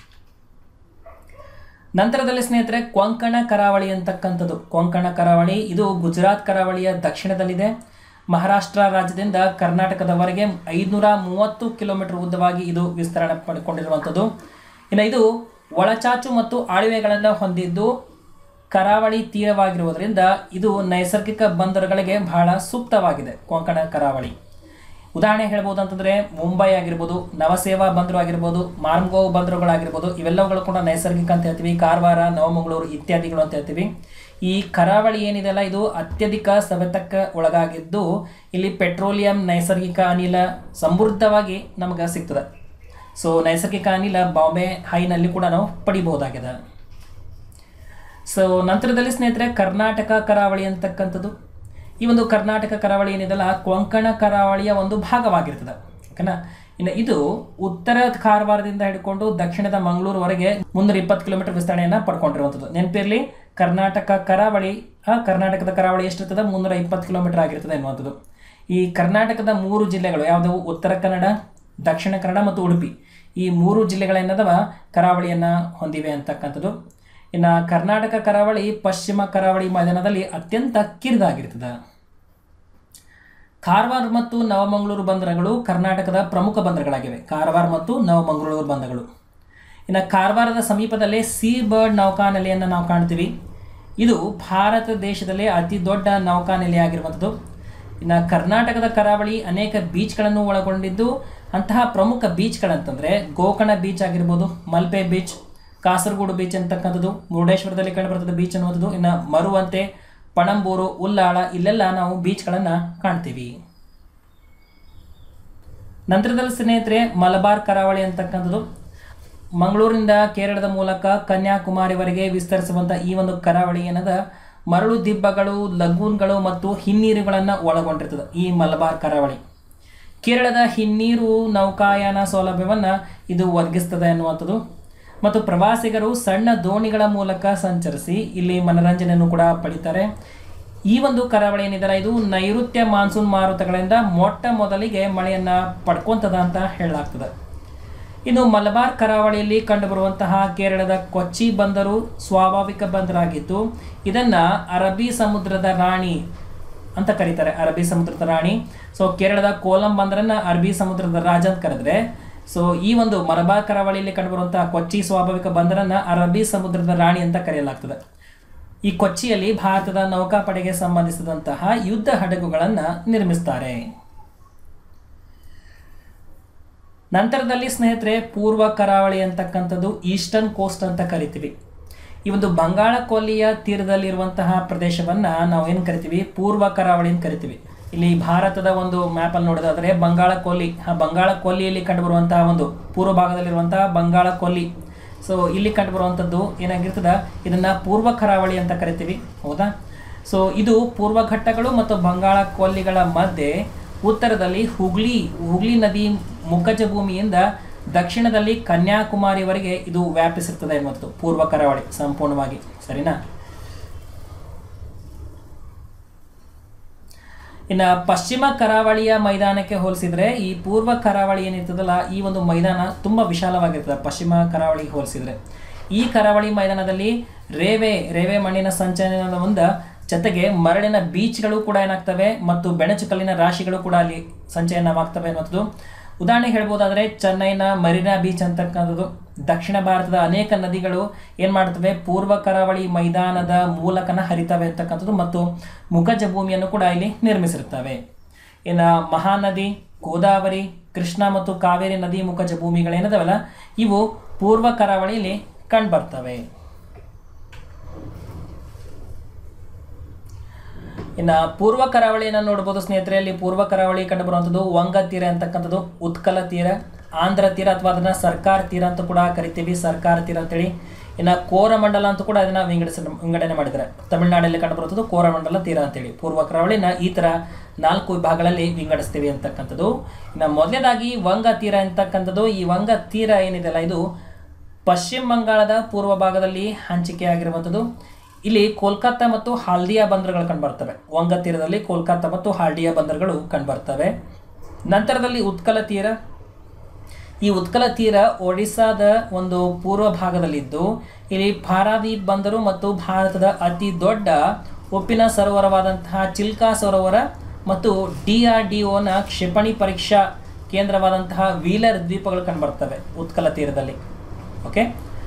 ನಂತರದಲ್ಲಿ ಸ್ನೇಹಿತರೆ ಕೊಂಕಣ ಕರಾವಳಿ ಅಂತಕ್ಕಂಥದ್ದು. ಕೊಂಕಣ ಕರಾವಳಿ ಇದು ಗುಜರಾತ್ ಕರಾವಳಿಯ ದಕ್ಷಿಣದಲ್ಲಿದೆ. ಮಹಾರಾಷ್ಟ್ರ ರಾಜ್ಯದಿಂದ ಕರ್ನಾಟಕದವರೆಗೆ ಐದುನೂರ ಮೂವತ್ತು ಕಿಲೋಮೀಟರ್ ಉದ್ದವಾಗಿ ಇದು ವಿಸ್ತರಣೆ ಪಡೆದುಕೊಂಡಿರುವಂಥದ್ದು. ಇನ್ನು ಇದು ಒಳಚಾಚು ಮತ್ತು ಆಳ್ವೆಗಳನ್ನು ಹೊಂದಿದ್ದು ಕರಾವಳಿ ತೀರವಾಗಿರುವುದರಿಂದ ಇದು ನೈಸರ್ಗಿಕ ಬಂದರುಗಳಿಗೆ ಬಹಳ ಸೂಕ್ತವಾಗಿದೆ. ಕೊಂಕಣ ಕರಾವಳಿ ಉದಾಹರಣೆ ಹೇಳ್ಬೋದು ಅಂತಂದರೆ ಮುಂಬೈ ಆಗಿರ್ಬೋದು, ನವಸೇವಾ ಬಂದರು ಆಗಿರ್ಬೋದು, ಮಾರ್ಮಗೋವ್ ಬಂದರುಗಳಾಗಿರ್ಬೋದು, ಇವೆಲ್ಲವುಗಳು ಕೂಡ ನೈಸರ್ಗಿಕ ಅಂತ ಹೇಳ್ತೀವಿ. ಕಾರವಾರ, ನವಮಂಗಳೂರು ಇತ್ಯಾದಿಗಳು ಅಂತ ಹೇಳ್ತೀವಿ. ಈ ಕರಾವಳಿ ಏನಿದೆಯಲ್ಲ ಇದು ಅತ್ಯಧಿಕ ಸವೆತಕ್ಕೆ ಒಳಗಾಗಿದ್ದು ಇಲ್ಲಿ ಪೆಟ್ರೋಲಿಯಂ, ನೈಸರ್ಗಿಕ ಅನಿಲ ಸಮೃದ್ಧವಾಗಿ ನಮಗೆ ಸಿಗ್ತದೆ. ಸೊ ನೈಸರ್ಗಿಕ ಅನಿಲ ಬಾಂಬೆ ಹೈನಲ್ಲಿ ಕೂಡ ನಾವು ಪಡಿಬಹುದಾಗಿದೆ. ಸೊ ನಂತರದಲ್ಲಿ ಸ್ನೇಹಿತರೆ ಕರ್ನಾಟಕ ಕರಾವಳಿ ಅಂತಕ್ಕಂಥದ್ದು. ಈ ಒಂದು ಕರ್ನಾಟಕ ಕರಾವಳಿ ಏನಿದೆಲ್ಲ ಕೊಂಕಣ ಕರಾವಳಿಯ ಒಂದು ಭಾಗವಾಗಿರ್ತದೆ. ಓಕೆನಾ. ಇನ್ನು ಇದು ಉತ್ತರ ಕಾರವಾರದಿಂದ ಹಿಡ್ಕೊಂಡು ದಕ್ಷಿಣದ ಮಂಗಳೂರುವರೆಗೆ ಮುನ್ನೂರ ಇಪ್ಪತ್ತು ಕಿಲೋಮೀಟರ್ ವಿಸ್ತರಣೆಯನ್ನು ಪಡ್ಕೊಂಡಿರುವಂಥದ್ದು. ನೆನಪಿರಲಿ, ಕರ್ನಾಟಕ ಕರಾವಳಿ ಕರ್ನಾಟಕದ ಕರಾವಳಿ ಎಷ್ಟಿರ್ತದೆ, ಮುನ್ನೂರ ಇಪ್ಪತ್ತು ಕಿಲೋಮೀಟರ್ ಆಗಿರ್ತದೆ ಎನ್ನುವಂಥದ್ದು. ಈ ಕರ್ನಾಟಕದ ಮೂರು ಜಿಲ್ಲೆಗಳು ಯಾವುದವು, ಉತ್ತರ ಕನ್ನಡ, ದಕ್ಷಿಣ ಕನ್ನಡ ಮತ್ತು ಉಡುಪಿ, ಈ ಮೂರು ಜಿಲ್ಲೆಗಳೇನದವ ಕರಾವಳಿಯನ್ನು ಹೊಂದಿವೆ ಅಂತಕ್ಕಂಥದ್ದು. ಇನ್ನು ಕರ್ನಾಟಕ ಕರಾವಳಿ ಪಶ್ಚಿಮ ಕರಾವಳಿ ಮೈದಾನದಲ್ಲಿ ಅತ್ಯಂತ ಕಿರಿದಾಗಿರ್ತದೆ. ಕಾರವಾರ ಮತ್ತು ನವಮಂಗಳೂರು ಬಂದರುಗಳು ಕರ್ನಾಟಕದ ಪ್ರಮುಖ ಬಂದರುಗಳಾಗಿವೆ. ಕಾರವಾರ ಮತ್ತು ನವಮಂಗಳೂರು ಬಂದರುಗಳು. ಇನ್ನು ಕಾರವಾರದ ಸಮೀಪದಲ್ಲೇ ಸೀ ಬರ್ಡ್ ನೌಕಾನೆಲೆಯನ್ನು ನಾವು ಕಾಣ್ತೀವಿ. ಇದು ಭಾರತ ದೇಶದಲ್ಲೇ ಅತಿ ದೊಡ್ಡ ನೌಕಾನೆಲೆಯಾಗಿರುವಂಥದ್ದು. ಇನ್ನು ಕರ್ನಾಟಕದ ಕರಾವಳಿ ಅನೇಕ ಬೀಚ್ಗಳನ್ನು ಒಳಗೊಂಡಿದ್ದು ಅಂತಹ ಪ್ರಮುಖ ಬೀಚ್ಗಳಂತಂದರೆ ಗೋಕರ್ಣ ಬೀಚ್ ಆಗಿರ್ಬೋದು, ಮಲ್ಪೆ ಬೀಚ್, ಕಾಸರಗೋಡು ಬೀಚ್ ಅಂತಕ್ಕಂಥದ್ದು, ಮುರುಡೇಶ್ವರದಲ್ಲಿ ಕಂಡುಬರ್ತದೆ ಬೀಚ್ ಅನ್ನುವಂಥದ್ದು. ಇನ್ನು ಮರುವಂತೆ, ಪಣಂಬೂರು, ಉಲ್ಲಾಳ ಇಲ್ಲೆಲ್ಲ ನಾವು ಬೀಚ್ಗಳನ್ನು ಕಾಣ್ತೀವಿ. ನಂತರದಲ್ಲಿ ಸ್ನೇಹಿತರೆ ಮಲಬಾರ್ ಕರಾವಳಿ ಅಂತಕ್ಕಂಥದ್ದು. ಮಂಗಳೂರಿನಿಂದ ಕೇರಳದ ಮೂಲಕ ಕನ್ಯಾಕುಮಾರಿವರೆಗೆ ವಿಸ್ತರಿಸುವಂಥ ಈ ಒಂದು ಕರಾವಳಿ ಏನದ ಮರಳು ದಿಬ್ಬಗಳು, ಲಗೂನ್ಗಳು ಮತ್ತು ಹಿನ್ನೀರುಗಳನ್ನು ಒಳಗೊಂಡಿರ್ತದೆ ಈ ಮಲಬಾರ್ ಕರಾವಳಿ. ಕೇರಳದ ಹಿನ್ನೀರು ನೌಕಾಯಾನ ಸೌಲಭ್ಯವನ್ನು ಇದು ಒದಗಿಸ್ತದೆ ಅನ್ನುವಂಥದ್ದು. ಮತ್ತು ಪ್ರವಾಸಿಗರು ಸಣ್ಣ ದೋಣಿಗಳ ಮೂಲಕ ಸಂಚರಿಸಿ ಇಲ್ಲಿ ಮನರಂಜನೆಯನ್ನು ಕೂಡ ಪಡೀತಾರೆ. ಈ ಒಂದು ಕರಾವಳಿ ಏನಿದೆ ಇದು ನೈಋತ್ಯ ಮಾನ್ಸೂನ್ ಮಾರುತಗಳಿಂದ ಮೊಟ್ಟ ಮೊದಲಿಗೆ ಮಳೆಯನ್ನು ಪಡ್ಕೊತದ ಅಂತ ಹೇಳಲಾಗ್ತದೆ. ಇನ್ನು ಮಲಬಾರ್ ಕರಾವಳಿಯಲ್ಲಿ ಕಂಡುಬರುವಂತಹ ಕೇರಳದ ಕೊಚ್ಚಿ ಬಂದರು ಸ್ವಾಭಾವಿಕ ಬಂದರಾಗಿದ್ದು ಇದನ್ನು ಅರಬ್ಬಿ ಸಮುದ್ರದ ರಾಣಿ ಅಂತ ಕರೀತಾರೆ. ಅರಬ್ಬಿ ಸಮುದ್ರದ ರಾಣಿ. ಸೊ ಕೇರಳದ ಕೋಲಂ ಬಂದರನ್ನು ಅರಬ್ಬಿ ಸಮುದ್ರದ ರಾಜ ಅಂತ ಕರೆದ್ರೆ, ಸೊ ಈ ಒಂದು ಮಲಬಾರ್ ಕರಾವಳಿಯಲ್ಲಿ ಕಂಡುಬರುವಂತಹ ಕೊಚ್ಚಿ ಸ್ವಾಭಾವಿಕ ಬಂದರನ್ನು ಅರಬ್ಬಿ ಸಮುದ್ರದ ರಾಣಿ ಅಂತ ಕರೆಯಲಾಗ್ತದೆ. ಈ ಕೊಚ್ಚಿಯಲ್ಲಿ ಭಾರತದ ನೌಕಾಪಡೆಗೆ ಸಂಬಂಧಿಸಿದಂತಹ ಯುದ್ಧ ಹಡಗುಗಳನ್ನು ನಿರ್ಮಿಸ್ತಾರೆ. ನಂತರದಲ್ಲಿ ಸ್ನೇಹಿತರೆ ಪೂರ್ವ ಕರಾವಳಿ ಅಂತಕ್ಕಂಥದ್ದು ಈಸ್ಟರ್ನ್ ಕೋಸ್ಟ್ ಅಂತ ಕರಿತೀವಿ. ಈ ಒಂದು ಬಂಗಾಳ ಕೊಲ್ಲಿಯ ತೀರದಲ್ಲಿರುವಂತಹ ಪ್ರದೇಶವನ್ನು ನಾವು ಏನು ಕರಿತೀವಿ, ಪೂರ್ವ ಕರಾವಳಿ ಅಂತ ಕರಿತೀವಿ. ಇಲ್ಲಿ ಭಾರತದ ಒಂದು ಮ್ಯಾಪಲ್ಲಿ ನೋಡೋದಾದರೆ ಬಂಗಾಳ ಕೊಲ್ಲಿ, ಆ ಬಂಗಾಳ ಕೊಲ್ಲಿಯಲ್ಲಿ ಕಂಡುಬರುವಂತಹ ಒಂದು ಪೂರ್ವ ಭಾಗದಲ್ಲಿರುವಂತಹ ಬಂಗಾಳ ಕೊಲ್ಲಿ. ಸೊ ಇಲ್ಲಿ ಕಂಡುಬರುವಂಥದ್ದು ಏನಾಗಿರ್ತದೆ, ಇದನ್ನು ಪೂರ್ವ ಕರಾವಳಿ ಅಂತ ಕರಿತೀವಿ, ಹೌದಾ. ಸೊ ಇದು ಪೂರ್ವ ಘಟ್ಟಗಳು ಮತ್ತು ಬಂಗಾಳ ಕೊಲ್ಲಿಗಳ ಮಧ್ಯೆ ಉತ್ತರದಲ್ಲಿ ಹುಗ್ಲಿ ಹುಗ್ಲಿ ನದಿ ಮುಖಜ ಭೂಮಿಯಿಂದ ದಕ್ಷಿಣದಲ್ಲಿ ಕನ್ಯಾಕುಮಾರಿವರೆಗೆ ಇದು ವ್ಯಾಪಿಸಿರ್ತದೆ ಮತ್ತು ಪೂರ್ವ ಕರಾವಳಿ ಸಂಪೂರ್ಣವಾಗಿ, ಸರಿನಾ. ಇನ್ನು ಪಶ್ಚಿಮ ಕರಾವಳಿಯ ಮೈದಾನಕ್ಕೆ ಹೋಲಿಸಿದ್ರೆ ಈ ಪೂರ್ವ ಕರಾವಳಿ ಏನಿರ್ತದಲ್ಲ ಈ ಒಂದು ಮೈದಾನ ತುಂಬ ವಿಶಾಲವಾಗಿರ್ತದೆ ಪಶ್ಚಿಮ ಕರಾವಳಿಗೆ ಹೋಲಿಸಿದ್ರೆ. ಈ ಕರಾವಳಿ ಮೈದಾನದಲ್ಲಿ ರೇವೆ ರೇವೆ ಮಣ್ಣಿನ ಸಂಚಯನದ ಮುಂದೆ ಜೊತೆಗೆ ಮರಳಿನ ಬೀಚ್ಗಳು ಕೂಡ ಏನಾಗ್ತವೆ ಮತ್ತು ಬೆಣಚುಕಲ್ಲಿನ ರಾಶಿಗಳು ಕೂಡ ಅಲ್ಲಿ ಸಂಚಯನವಾಗ್ತವೆ ಅನ್ನೋದು. ಉದಾಹರಣೆ ಹೇಳ್ಬೋದಾದರೆ ಚೆನ್ನೈನ ಮರೀನಾ ಬೀಚ್ ಅಂತಕ್ಕಂಥದ್ದು. ದಕ್ಷಿಣ ಭಾರತದ ಅನೇಕ ನದಿಗಳು ಏನು ಮಾಡ್ತವೆ, ಪೂರ್ವ ಕರಾವಳಿ ಮೈದಾನದ ಮೂಲಕನ ಹರಿತವೆ ಅಂತಕ್ಕಂಥದ್ದು ಮತ್ತು ಮುಖಜ ಭೂಮಿಯನ್ನು ಕೂಡ ಇಲ್ಲಿ ನಿರ್ಮಿಸಿರ್ತವೆ. ಇನ್ನು ಮಹಾನದಿ, ಗೋದಾವರಿ, ಕೃಷ್ಣ ಮತ್ತು ಕಾವೇರಿ ನದಿ ಮುಖಜ ಭೂಮಿಗಳೇನದವಲ್ಲ ಇವು ಪೂರ್ವ ಕರಾವಳಿಯಲ್ಲಿ ಕಂಡುಬರ್ತವೆ. ಇನ್ನು ಪೂರ್ವ ಕರಾವಳಿಯನ್ನು ನೋಡ್ಬೋದು ಸ್ನೇಹಿತರೆ. ಅಲ್ಲಿ ಪೂರ್ವ ಕರಾವಳಿ ಕಂಡು ಬರುವಂಥದ್ದು ವಂಗ ತೀರ ಅಂತಕ್ಕಂಥದ್ದು, ಉತ್ಕಲ ತೀರ, ಆಂಧ್ರ ತೀರ ಅಥವಾ ಅದನ್ನು ಸರ್ಕಾರ ತೀರ ಅಂತ ಕೂಡ ಕರಿತೀವಿ, ಸರ್ಕಾರ ತೀರ ಅಂತೇಳಿ. ಇನ್ನು ಕೋರಮಂಡಲ ಅಂತ ಕೂಡ ಅದನ್ನು ವಿಂಗಡಿಸ ವಿಂಗಡಣೆ ಮಾಡಿದ್ದಾರೆ. ತಮಿಳುನಾಡಲ್ಲಿ ಕಂಡು ಬರುವಂಥದ್ದು ಕೋರಮಂಡಲ ತೀರ ಅಂತೇಳಿ. ಪೂರ್ವ ಕರಾವಳಿನ ಈ ಥರ ನಾಲ್ಕು ವಿಭಾಗಗಳಲ್ಲಿ ವಿಂಗಡಿಸ್ತೀವಿ ಅಂತಕ್ಕಂಥದ್ದು. ಇನ್ನು ಮೊದಲನೇದಾಗಿ ವಂಗ ತೀರ ಅಂತಕ್ಕಂಥದ್ದು. ಈ ವಂಗ ತೀರ ಏನಿದೆಯಲ್ಲ ಇದು ಪಶ್ಚಿಮ ಬಂಗಾಳದ ಪೂರ್ವ ಭಾಗದಲ್ಲಿ ಹಂಚಿಕೆ ಆಗಿರುವಂಥದ್ದು. ಇಲ್ಲಿ ಕೋಲ್ಕತ್ತಾ ಮತ್ತು ಹಾಲ್ದಿಯಾ ಬಂದರುಗಳು ಕಂಡುಬರ್ತವೆ. ವಂಗ ತೀರದಲ್ಲಿ ಕೋಲ್ಕತ್ತಾ ಮತ್ತು ಹಾಲ್ದಿಯಾ ಬಂದರುಗಳು ಕಂಡುಬರ್ತವೆ. ನಂತರದಲ್ಲಿ ಉತ್ಕಲ ತೀರ. ಈ ಉತ್ಕಲ ತೀರ ಒಡಿಸ್ಸಾದ ಒಂದು ಪೂರ್ವ ಭಾಗದಲ್ಲಿದ್ದು ಇಲ್ಲಿ ಪಾರಾದೀಪ್ ಬಂದರು ಮತ್ತು ಭಾರತದ ಅತಿ ದೊಡ್ಡ ಉಪ್ಪಿನ ಸರೋವರವಾದಂತಹ ಚಿಲ್ಕಾ ಸರೋವರ ಮತ್ತು ಡಿ ಆರ್ ಡಿ ಒನ ಕ್ಷಿಪಣಿ ಪರೀಕ್ಷಾ ಕೇಂದ್ರವಾದಂತಹ ವೀಲರ್ ದ್ವೀಪಗಳು ಕಂಡುಬರ್ತವೆ ಉತ್ಕಲ ತೀರದಲ್ಲಿ. ಓಕೆ.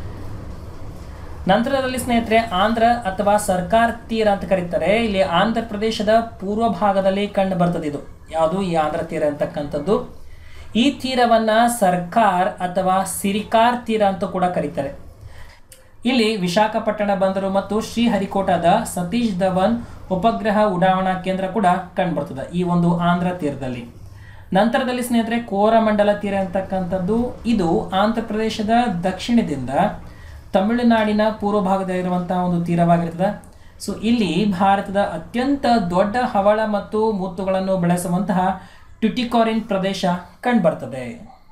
ನಂತರದಲ್ಲಿ ಸ್ನೇಹಿತರೆ ಆಂಧ್ರ ಅಥವಾ ಸರ್ಕಾರ ತೀರ ಅಂತ ಕರೀತಾರೆ. ಇಲ್ಲಿ ಆಂಧ್ರ ಪ್ರದೇಶದ ಪೂರ್ವ ಭಾಗದಲ್ಲಿ ಕಂಡು ಬರ್ತದೆ ಇದು. ಯಾವುದು ಈ ಆಂಧ್ರ ತೀರ ಅಂತಕ್ಕಂಥದ್ದು. ಈ ತೀರವನ್ನ ಸರ್ಕಾರ್ ಅಥವಾ ಸಿರಿಕಾರ್ ತೀರ ಅಂತ ಕೂಡ ಕರೀತಾರೆ. ಇಲ್ಲಿ ವಿಶಾಖಪಟ್ಟಣ ಬಂದರು ಮತ್ತು ಶ್ರೀಹರಿಕೋಟಾದ ಸತೀಶ್ ಧವನ್ ಉಪಗ್ರಹ ಉಡಾವಣಾ ಕೇಂದ್ರ ಕೂಡ ಕಂಡು ಬರ್ತದೆ ಈ ಒಂದು ಆಂಧ್ರ ತೀರದಲ್ಲಿ. ನಂತರದಲ್ಲಿ ಸ್ನೇಹಿತರೆ ಕೋರಮಂಡಲ ತೀರ ಅಂತಕ್ಕಂಥದ್ದು. ಇದು ಆಂಧ್ರ ಪ್ರದೇಶದ ದಕ್ಷಿಣದಿಂದ ತಮಿಳುನಾಡಿನ ಪೂರ್ವ ಭಾಗದಲ್ಲಿರುವಂತಹ ಒಂದು ತೀರವಾಗಿರ್ತದೆ. ಸೊ ಇಲ್ಲಿ ಭಾರತದ ಅತ್ಯಂತ ದೊಡ್ಡ ಹವಳ ಮತ್ತು ಮುತ್ತುಗಳನ್ನು ಬೆಳೆಸುವಂತಹ ಟ್ಯುಟಿಕಾರಿನ್ ಪ್ರದೇಶ ಕಂಡುಬರ್ತದೆ.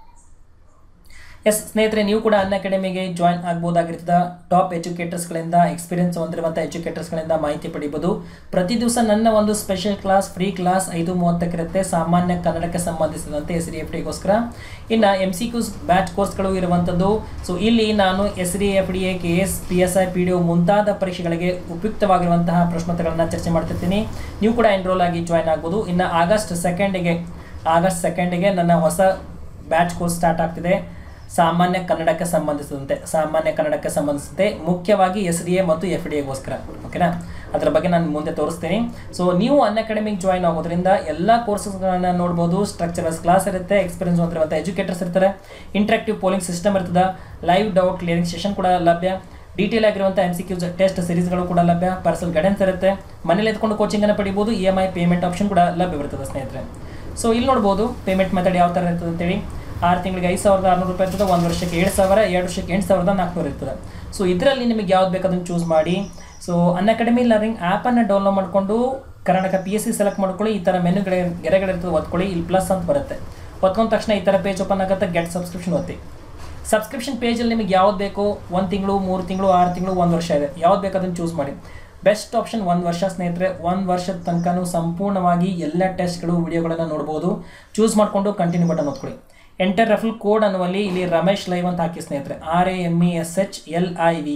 ಎಸ್ ಸ್ನೇಹಿತರೆ, ನೀವು ಕೂಡ ಅನ್ಅಕಾಡೆಮಿಗೆ ಜಾಯಿನ್ ಆಗ್ಬೋದಾಗಿರ್ತದೆ. ಟಾಪ್ ಎಜುಕೇಟರ್ಸ್ಗಳಿಂದ, ಎಕ್ಸ್ಪೀರಿಯನ್ಸ್ ಹೊಂದಿರುವಂಥ ಎಜುಕೇಟರ್ಸ್ಗಳಿಂದ ಮಾಹಿತಿ ಪಡಿಬೋದು. ಪ್ರತಿ ದಿವಸ ನನ್ನ ಒಂದು ಸ್ಪೆಷಲ್ ಕ್ಲಾಸ್, ಫ್ರೀ ಕ್ಲಾಸ್ ಐದು ಮೂವತ್ತಕ್ಕಿರುತ್ತೆ ಸಾಮಾನ್ಯ ಕನ್ನಡಕ್ಕೆ ಸಂಬಂಧಿಸಿದಂತೆ ಎಸ್ ಡಿ ಎಫ್ ಡಿಗೋಸ್ಕರ. ಇನ್ನು ಎಮ್ ಸಿ ಕ್ಯೂಸ್ ಬ್ಯಾಚ್ ಕೋರ್ಸ್ಗಳು ಇರುವಂಥದ್ದು. ಸೊ ಇಲ್ಲಿ ನಾನು S D F D A, K S, P S I, P D O ಮುಂತಾದ ಪರೀಕ್ಷೆಗಳಿಗೆ ಉಪಯುಕ್ತವಾಗಿರುವಂತಹ ಪ್ರಶ್ನೋತ್ತರಗಳನ್ನು ಚರ್ಚೆ ಮಾಡ್ತಿರ್ತೀನಿ. ನೀವು ಕೂಡ ಎನ್ರೋಲ್ ಆಗಿ ಜಾಯಿನ್ ಆಗ್ಬೋದು. ಇನ್ನು ಆಗಸ್ಟ್ ಸೆಕೆಂಡಿಗೆ ಆಗಸ್ಟ್ ಸೆಕೆಂಡಿಗೆ ನನ್ನ ಹೊಸ ಬ್ಯಾಚ್ ಕೋರ್ಸ್ ಸ್ಟಾರ್ಟ್ ಆಗ್ತಿದೆ. ಸಾಮಾನ್ಯ ಕನ್ನಡಕ್ಕೆ ಸಂಬಂಧಿಸಿದಂತೆ ಸಾಮಾನ್ಯ ಕನ್ನಡಕ್ಕೆ ಸಂಬಂಧಿಸಿದಂತೆ ಮುಖ್ಯವಾಗಿ ಎಸ್ ಡಿ ಎ ಮತ್ತು ಎಫ್ ಡಿ ಎಗೋಸ್ಕರ. ಓಕೆನಾ, ಅದರ ಬಗ್ಗೆ ನಾನು ಮುಂದೆ ತೋರಿಸ್ತೀನಿ. ಸೊ ನೀವು ಅನ್ಅಕಾಡೆಮಿಗೆ ಜಾಯಿನ್ ಆಗೋದ್ರಿಂದ ಎಲ್ಲ ಕೋರ್ಸಸ್ಗಳನ್ನು ನೋಡ್ಬೋದು. ಸ್ಟ್ರಕ್ಚರಸ್ ಕ್ಲಾಸ್ ಇರುತ್ತೆ, ಎಕ್ಸ್ಪೀರಿಯನ್ಸ್ ಹೊಂದಿರುವಂಥ ಎಜುಕೇಟರ್ಸ್ ಇರ್ತಾರೆ, ಇಂಟ್ರಾಕ್ಟಿವ್ ಪೋಲಿಂಗ್ ಸಿಸ್ಟಮ್ ಇರ್ತದೆ, ಲೈವ್ ಡೌಟ್ ಕ್ಲಿಯರಿಂಗ್ ಸೆಷನ್ ಕೂಡ ಲಭ್ಯ, ಡೀಟೇಲ್ ಆಗಿರುವಂಥ ಎಮ್ ಸಿ ಕ್ಯೂಸ್ ಟೆಸ್ಟ್ ಸೀರೀಸ್ಗಳು ಕೂಡ ಲಭ್ಯ, ಪರ್ಸನಲ್ ಗೈಡೆನ್ಸ್ ಇರುತ್ತೆ, ಮನೇಲಿ ಎತ್ಕೊಂಡು ಕೋಚಿಂಗನ್ನು ಪಡಿಬೋದು, E M I payment option ಕೂಡ ಲಭ್ಯವಿರ್ತದೆ ಸ್ನೇಹಿತರೆ. ಸೊ ಇಲ್ಲಿ ನೋಡ್ಬೋದು ಪೇಮೆಂಟ್ ಮೆಥಡ್ ಯಾವ ಥರ ಇರ್ತದೆ ಅಂತೇಳಿ. ಆರು ತಿಂಗಳಿಗೆ ಐದು ಸಾವಿರದ ಆರುನೂರು ರೂಪಾಯಿ ಇರ್ತದೆ, ಒಂದು ವರ್ಷಕ್ಕೆ ಏಳು ಸಾವಿರ, ಎರಡು ವರ್ಷಕ್ಕೆ ಎಂಟು ಸಾವಿರದ ನಾಲ್ಕುನೂರು ಇರ್ತದೆ. ಸೊ ಇದರಲ್ಲಿ ನಿಮಗೆ ಯಾವ್ದು ಬೇಕಾದನ್ನು ಚೂಸ್ ಮಾಡಿ. ಸೊ ಅನ್ಅಕಾಡೆಮಿ ಲರ್ನಿಂಗ್ ಆ್ಯಪನ್ನು ಡೌನ್ಲೋಡ್ ಮಾಡಿಕೊಂಡು Karnataka P S C select ಮಾಡ್ಕೊಳ್ಳಿ. ಈ ಥರ ಮೆನುಗಳ ಗೆರೆಗಳಿರ್ತದೆ, ಒತ್ಕೊಳ್ಳಿ. ಇಲ್ಲಿ ಪ್ಲಸ್ ಅಂತ ಬರುತ್ತೆ. ಒತ್ಕೊಂಡ ತಕ್ಷಣ ಈ ಥರ ಪೇಜ್ ಓಪನ್ ಆಗುತ್ತೆ. ಗೆಟ್ ಸಬ್ಸ್ಕ್ರಿಪ್ಷನ್ ಒತ್ತಿ. ಸಬ್ಸ್ಕ್ರಿಪ್ಷನ್ ಪೇಜಲ್ಲಿ ನಿಮಗೆ ಯಾವ್ದು ಬೇಕು, ಒಂದು ತಿಂಗಳು, ಮೂರು ತಿಂಗಳು, ಆರು ತಿಂಗಳು, ಒಂದು ವರ್ಷ ಇದೆ, ಯಾವ್ದು ಬೇಕಾದನ್ನು ಚೂಸ್ ಮಾಡಿ. ಬೆಸ್ಟ್ ಆಪ್ಷನ್ ಒಂದು ವರ್ಷ ಸ್ನೇಹಿತರೆ. ಒಂದು ವರ್ಷದ ತನಕನೂ ಸಂಪೂರ್ಣವಾಗಿ ಎಲ್ಲ ಟೆಸ್ಟ್ಗಳು, ವಿಡಿಯೋಗಳನ್ನು ನೋಡ್ಬೋದು. ಚೂಸ್ ಮಾಡಿಕೊಂಡು ಕಂಟಿನ್ಯೂ ಬಟನ್ ಒತ್ಕೊಳ್ಳಿ. ಎಂಟರ್ ರೆಫಲ್ ಕೋಡ್ ಅನ್ನುವಲ್ಲಿ ಇಲ್ಲಿ ರಮೇಶ್ ಲೈವ್ ಅಂತ ಹಾಕಿ ಸ್ನೇಹಿತರೆ. R A M E S H L I V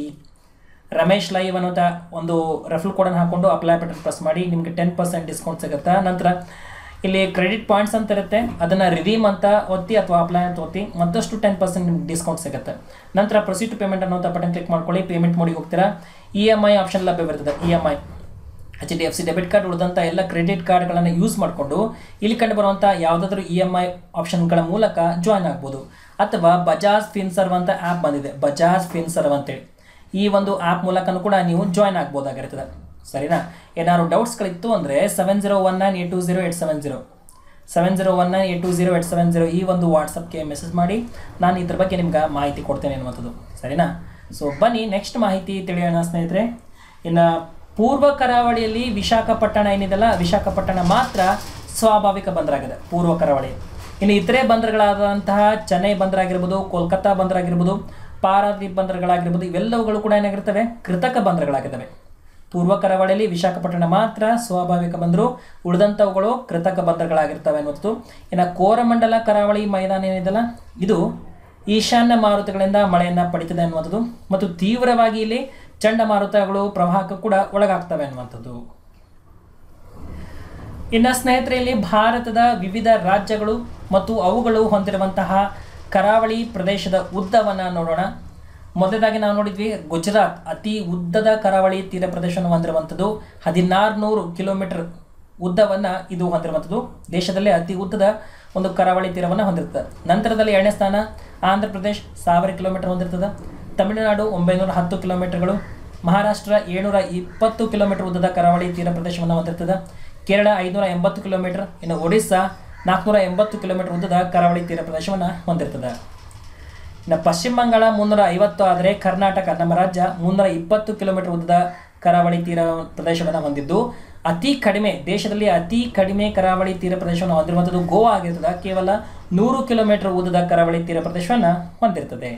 Ramesh live ಅನ್ನೋಂಥ ಒಂದು ರೆಫಲ್ ಕೋಡನ್ನು ಹಾಕ್ಕೊಂಡು ಅಪ್ಲೈ ಬಟನ್ ಪ್ರೆಸ್ ಮಾಡಿ. ನಿಮಗೆ ಟೆನ್ ಪರ್ಸೆಂಟ್ ಡಿಸ್ಕೌಂಟ್ ಸಿಗುತ್ತೆ. ನಂತರ ಇಲ್ಲಿ ಕ್ರೆಡಿಟ್ ಪಾಯಿಂಟ್ಸ್ ಅಂತ ಇರುತ್ತೆ, ಅದನ್ನು ರಿಡೀಮ್ ಅಂತ ಒತ್ತಿ ಅಥವಾ ಅಪ್ಲೈ ಅಂತ ಒತ್ತಿ ಮತ್ತಷ್ಟು ಟೆನ್ ಪರ್ಸೆಂಟ್ ನಿಮ್ಗೆ ಡಿಸ್ಕೌಂಟ್ ಸಿಗುತ್ತೆ. ನಂತರ ಪ್ರೊಸೀಡ್ ಟು ಪೇಮೆಂಟ್ ಅನ್ನೋಂಥ ಬಟನ್ ಕ್ಲಿಕ್ ಮಾಡ್ಕೊಳ್ಳಿ. ಪೇಮೆಂಟ್ ಮೋಡಿಗೆ ಹೋಗ್ತೀರಾ. ಇ ಎಮ್ ಐ ಆಪ್ಷನ್ ಲಭ್ಯವಿರ್ತದೆ. E M I H D F C debit card ಉಳಿದಂಥ ಎಲ್ಲ ಕ್ರೆಡಿಟ್ ಕಾರ್ಡ್ಗಳನ್ನು ಯೂಸ್ ಮಾಡಿಕೊಂಡು ಇಲ್ಲಿ ಕಂಡು ಬರುವಂಥ ಯಾವುದಾದ್ರೂ ಇ ಎಮ್ ಐ ಆಪ್ಷನ್ಗಳ ಮೂಲಕ ಜಾಯ್ನ್ ಆಗ್ಬೋದು. ಅಥವಾ ಬಜಾಜ್ ಫಿನ್ಸರ್ವ್ ಅಂತ ಆ್ಯಪ್ ಬಂದಿದೆ, ಬಜಾಜ್ ಫಿನ್ಸರ್ವ್ ಅಂತೇಳಿ. ಈ ಒಂದು ಆ್ಯಪ್ ಮೂಲಕನೂ ಕೂಡ ನೀವು ಜಾಯ್ನ್ ಆಗ್ಬೋದಾಗಿರ್ತದೆ. ಸರಿನಾ? ಏನಾದ್ರು ಡೌಟ್ಸ್ಗಳಿತ್ತು ಅಂದರೆ seven zero one nine eight two zero eight seven zero seven zero one nine eight two zero eight seven zero ಈ ಒಂದು ವಾಟ್ಸಪ್ಗೆ ಮೆಸೇಜ್ ಮಾಡಿ, ನಾನು ಇದ್ರ ಬಗ್ಗೆ ನಿಮ್ಗೆ ಮಾಹಿತಿ ಕೊಡ್ತೇನೆ ಅನ್ನುವಂಥದ್ದು. ಸರಿನಾ? ಸೊ ಬನ್ನಿ ನೆಕ್ಸ್ಟ್ ಮಾಹಿತಿ ತಿಳಿಯೋಣ ಸ್ನೇಹಿತರೆ. ಇನ್ನು ಪೂರ್ವ ಕರಾವಳಿಯಲ್ಲಿ ವಿಶಾಖಪಟ್ಟಣ ಏನಿದೆಲ್ಲ, ವಿಶಾಖಪಟ್ಟಣ ಮಾತ್ರ ಸ್ವಾಭಾವಿಕ ಬಂದರಾಗಿದೆ ಪೂರ್ವ ಕರಾವಳಿ. ಇನ್ನು ಇತರೆ ಬಂದರುಗಳಾದಂತಹ ಚೆನ್ನೈ ಬಂದರಾಗಿರ್ಬೋದು, ಕೋಲ್ಕತ್ತಾ ಬಂದರಾಗಿರ್ಬೋದು, ಪಾರಾದೀಪ್ ಬಂದರುಗಳಾಗಿರ್ಬೋದು, ಇವೆಲ್ಲವುಗಳು ಕೂಡ ಏನಾಗಿರ್ತವೆ, ಕೃತಕ ಬಂದರುಗಳಾಗಿದ್ದಾವೆ. ಪೂರ್ವ ಕರಾವಳಿಯಲ್ಲಿ ವಿಶಾಖಪಟ್ಟಣ ಮಾತ್ರ ಸ್ವಾಭಾವಿಕ ಬಂದರು, ಉಳಿದಂಥವುಗಳು ಕೃತಕ ಬಂದರುಗಳಾಗಿರ್ತವೆ ಅನ್ನೋದು. ಇನ್ನು ಕೋರಮಂಡಲ ಕರಾವಳಿ ಮೈದಾನ ಏನಿದೆಯಲ್ಲ, ಇದು ಈಶಾನ್ಯ ಮಾರುತಗಳಿಂದ ಮಳೆಯನ್ನು ಪಡಿತದೆ ಅನ್ನುವಂಥದ್ದು ಮತ್ತು ತೀವ್ರವಾಗಿ ಇಲ್ಲಿ ಚಂಡಮಾರುತಗಳು ಪ್ರವಾಹಕ್ಕೂ ಕೂಡ ಒಳಗಾಗ್ತವೆ ಅನ್ನುವಂಥದ್ದು. ಇನ್ನು ಸ್ನೇಹಿತರೆ, ಇಲ್ಲಿ ಭಾರತದ ವಿವಿಧ ರಾಜ್ಯಗಳು ಮತ್ತು ಅವುಗಳು ಹೊಂದಿರುವಂತಹ ಕರಾವಳಿ ಪ್ರದೇಶದ ಉದ್ದವನ್ನು ನೋಡೋಣ. ಮೊದಲಾಗಿ ನಾವು ನೋಡಿದ್ವಿ ಗುಜರಾತ್ ಅತಿ ಉದ್ದದ ಕರಾವಳಿ ತೀರ ಪ್ರದೇಶವನ್ನು ಹೊಂದಿರುವಂಥದ್ದು, ಹದಿನಾರು ನೂರು ಕಿಲೋಮೀಟರ್ ಉದ್ದವನ್ನು ಇದು ಹೊಂದಿರುವಂಥದ್ದು, ದೇಶದಲ್ಲೇ ಅತಿ ಉದ್ದದ ಒಂದು ಕರಾವಳಿ ತೀರವನ್ನು ಹೊಂದಿರ್ತದೆ. ನಂತರದಲ್ಲಿ ಎರಡನೇ ಸ್ಥಾನ ಆಂಧ್ರ ಪ್ರದೇಶ್ ಸಾವಿರ ಕಿಲೋಮೀಟರ್ ಹೊಂದಿರ್ತದೆ, ತಮಿಳುನಾಡು ಒಂಬೈನೂರ ಹತ್ತು ಕಿಲೋಮೀಟರ್ಗಳು, ಮಹಾರಾಷ್ಟ್ರ ಏಳ್ನೂರ ಇಪ್ಪತ್ತು ಕಿಲೋಮೀಟರ್ ಉದ್ದದ ಕರಾವಳಿ ತೀರ ಪ್ರದೇಶವನ್ನು ಹೊಂದಿರ್ತದೆ, ಕೇರಳ ಐನೂರ ಎಂಬತ್ತು ಕಿಲೋಮೀಟರ್, ಇನ್ನು ಒಡಿಸ್ಸಾ ನಾಲ್ಕುನೂರ ಎಂಬತ್ತು ಕಿಲೋಮೀಟರ್ ಉದ್ದದ ಕರಾವಳಿ ತೀರ ಪ್ರದೇಶವನ್ನು ಹೊಂದಿರ್ತದೆ. ಇನ್ನು ಪಶ್ಚಿಮ ಬಂಗಾಳ ಮುನ್ನೂರ ಐವತ್ತು ಆದರೆ ಕರ್ನಾಟಕ ನಮ್ಮ ರಾಜ್ಯ ಮುನ್ನೂರ ಇಪ್ಪತ್ತು ಕಿಲೋಮೀಟರ್ ಉದ್ದದ ಕರಾವಳಿ ತೀರ ಪ್ರದೇಶವನ್ನು ಹೊಂದಿದ್ದು, ಅತಿ ಕಡಿಮೆ ದೇಶದಲ್ಲಿ ಅತಿ ಕಡಿಮೆ ಕರಾವಳಿ ತೀರ ಪ್ರದೇಶವನ್ನು ಹೊಂದಿರುವಂಥದ್ದು ಗೋವಾ ಆಗಿರ್ತದೆ, ಕೇವಲ ನೂರು ಕಿಲೋಮೀಟರ್ ಉದ್ದದ ಕರಾವಳಿ ತೀರ ಪ್ರದೇಶವನ್ನು ಹೊಂದಿರ್ತದೆ.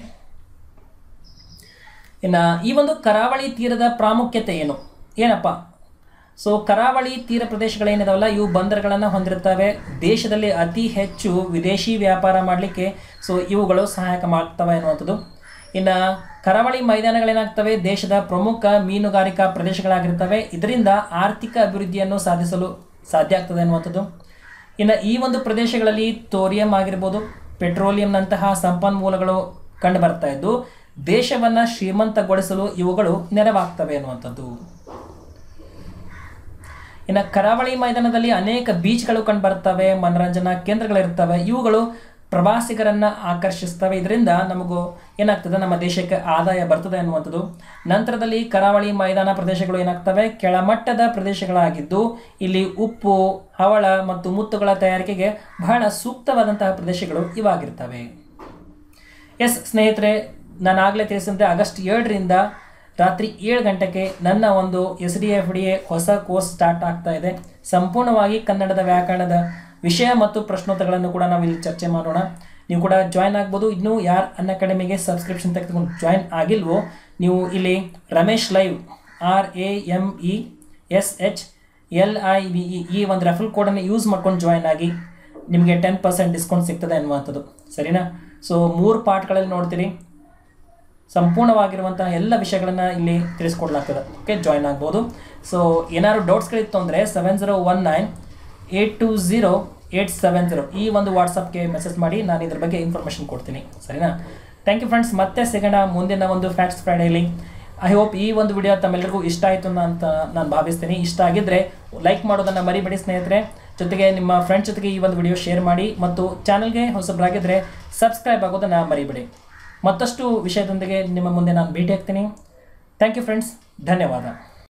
ಇನ್ನು ಈ ಒಂದು ಕರಾವಳಿ ತೀರದ ಪ್ರಾಮುಖ್ಯತೆ ಏನು ಏನಪ್ಪ? ಸೊ ಕರಾವಳಿ ತೀರ ಪ್ರದೇಶಗಳೇನಿದಾವಲ್ಲ ಇವು ಬಂದರುಗಳನ್ನು ಹೊಂದಿರ್ತವೆ, ದೇಶದಲ್ಲಿ ಅತಿ ಹೆಚ್ಚು ವಿದೇಶಿ ವ್ಯಾಪಾರ ಮಾಡಲಿಕ್ಕೆ ಸೊ ಇವುಗಳು ಸಹಾಯಕ ಮಾಡ್ತವೆ ಅನ್ನುವಂಥದ್ದು. ಇನ್ನು ಕರಾವಳಿ ಮೈದಾನಗಳೇನಾಗ್ತವೆ, ದೇಶದ ಪ್ರಮುಖ ಮೀನುಗಾರಿಕಾ ಪ್ರದೇಶಗಳಾಗಿರ್ತವೆ, ಇದರಿಂದ ಆರ್ಥಿಕ ಅಭಿವೃದ್ಧಿಯನ್ನು ಸಾಧಿಸಲು ಸಾಧ್ಯ ಆಗ್ತದೆ ಅನ್ನುವಂಥದ್ದು. ಇನ್ನು ಈ ಒಂದು ಪ್ರದೇಶಗಳಲ್ಲಿ ತೋರಿಯಂ ಆಗಿರ್ಬೋದು, ಪೆಟ್ರೋಲಿಯಂನಂತಹ ಸಂಪನ್ಮೂಲಗಳು ಕಂಡು ಬರ್ತಾ ಇದ್ದು ದೇಶವನ್ನು ಶ್ರೀಮಂತಗೊಳಿಸಲು ಇವುಗಳು ನೆರವಾಗ್ತವೆ ಅನ್ನುವಂಥದ್ದು. ಇನ್ನು ಕರಾವಳಿ ಮೈದಾನದಲ್ಲಿ ಅನೇಕ ಬೀಚ್ಗಳು ಕಂಡು ಬರ್ತವೆ, ಮನರಂಜನಾ ಕೇಂದ್ರಗಳಿರ್ತವೆ, ಇವುಗಳು ಪ್ರವಾಸಿಗರನ್ನು ಆಕರ್ಷಿಸ್ತವೆ, ಇದರಿಂದ ನಮಗೂ ಏನಾಗ್ತದೆ, ನಮ್ಮ ದೇಶಕ್ಕೆ ಆದಾಯ ಬರ್ತದೆ ಅನ್ನುವಂಥದ್ದು. ನಂತರದಲ್ಲಿ ಕರಾವಳಿ ಮೈದಾನ ಪ್ರದೇಶಗಳು ಏನಾಗ್ತವೆ, ಕೆಳಮಟ್ಟದ ಪ್ರದೇಶಗಳಾಗಿದ್ದು ಇಲ್ಲಿ ಉಪ್ಪು, ಹವಳ ಮತ್ತು ಮುತ್ತುಗಳ ತಯಾರಿಕೆಗೆ ಬಹಳ ಸೂಕ್ತವಾದಂತಹ ಪ್ರದೇಶಗಳು ಇವಾಗಿರ್ತವೆ. ಎಸ್ ಸ್ನೇಹಿತರೆ, ನಾನು ಆಗಲೇ ತಿಳಿಸಿದಂತೆ ಆಗಸ್ಟ್ ಏಳರಿಂದ ರಾತ್ರಿ ಏಳು ಗಂಟೆಗೆ ನನ್ನ ಒಂದು S D F D A ಹೊಸ ಕೋರ್ಸ್ ಸ್ಟಾರ್ಟ್ ಆಗ್ತಾ ಇದೆ. ಸಂಪೂರ್ಣವಾಗಿ ಕನ್ನಡದ ವ್ಯಾಕರಣದ ವಿಷಯ ಮತ್ತು ಪ್ರಶ್ನೋತ್ತರಗಳನ್ನು ಕೂಡ ನಾವು ಇಲ್ಲಿ ಚರ್ಚೆ ಮಾಡೋಣ. ನೀವು ಕೂಡ ಜಾಯ್ನ್ ಆಗ್ಬೋದು. ಇನ್ನೂ ಯಾರು ಅನ್ಅಕಾಡೆಮಿಗೆ ಸಬ್ಸ್ಕ್ರಿಪ್ಷನ್ ತೆಗೆದುಕೊಂಡು ಜಾಯ್ನ್ ಆಗಿಲ್ವೋ, ನೀವು ಇಲ್ಲಿ Ramesh live R A M E S H L I V E ಈ ಒಂದು ರೆಫರಲ್ ಕೋಡನ್ನು ಯೂಸ್ ಮಾಡ್ಕೊಂಡು ಜಾಯ್ನ್ ಆಗಿ ನಿಮಗೆ ಟೆನ್ ಪರ್ಸೆಂಟ್ ಡಿಸ್ಕೌಂಟ್ ಸಿಗ್ತದೆ ಅನ್ನುವಂಥದ್ದು. ಸರಿನಾ? ಸೊ ಮೂರು ಪಾರ್ಟ್ಗಳಲ್ಲಿ ನೋಡ್ತೀರಿ, ಸಂಪೂರ್ಣವಾಗಿರುವಂತಹ ಎಲ್ಲ ವಿಷಯಗಳನ್ನು ಇಲ್ಲಿ ತಿಳಿಸ್ಕೊಡ್ಲಾಗ್ತದೆ. ಓಕೆ, ಜಾಯ್ನ್ ಆಗ್ಬೋದು. ಸೊ ಏನಾದ್ರು ಡೌಟ್ಸ್ಗಳಿತ್ತು ಅಂದರೆ seven zero one nine eight two zero eight seven zero ಈ ಒಂದು ವಾಟ್ಸಪ್ಗೆ ಮೆಸೇಜ್ ಮಾಡಿ, ನಾನು ಇದ್ರ ಬಗ್ಗೆ ಇನ್ಫಾರ್ಮೇಷನ್ ಕೊಡ್ತೀನಿ. ಸರಿನಾ? ಥ್ಯಾಂಕ್ ಯು ಫ್ರೆಂಡ್ಸ್, ಮತ್ತೆ ಸಿಗೋಣ ಮುಂದಿನ ಒಂದು ಫ್ಯಾಕ್ಟ್ಸ್ ಫ್ರೈಡೇಲಿ. ಐ ಹೋಪ್ ಈ ಒಂದು ವಿಡಿಯೋ ತಮ್ಮೆಲ್ಲರಿಗೂ ಇಷ್ಟ ಆಯಿತು ಅಂತ ನಾನು ಭಾವಿಸ್ತೀನಿ. ಇಷ್ಟ ಆಗಿದ್ದರೆ ಲೈಕ್ ಮಾಡೋದನ್ನು ಮರಿಬೇಡಿ ಸ್ನೇಹಿತರೆ. ಜೊತೆಗೆ ನಿಮ್ಮ ಫ್ರೆಂಡ್ಸ್ ಜೊತೆಗೆ ಈ ಒಂದು ವಿಡಿಯೋ ಶೇರ್ ಮಾಡಿ ಮತ್ತು ಚಾನಲ್ಗೆ ಹೊಸಬರಾಗಿದ್ದರೆ ಸಬ್ಸ್ಕ್ರೈಬ್ ಆಗೋದನ್ನು ಮರಿಬೇಡಿ. ಮತ್ತಷ್ಟು ವಿಷಯದೊಂದಿಗೆ ನಿಮ್ಮ ಮುಂದೆ ನಾನು ಭೇಟಿ ಆಗ್ತೀನಿ. ಥ್ಯಾಂಕ್ ಯು ಫ್ರೆಂಡ್ಸ್, ಧನ್ಯವಾದ.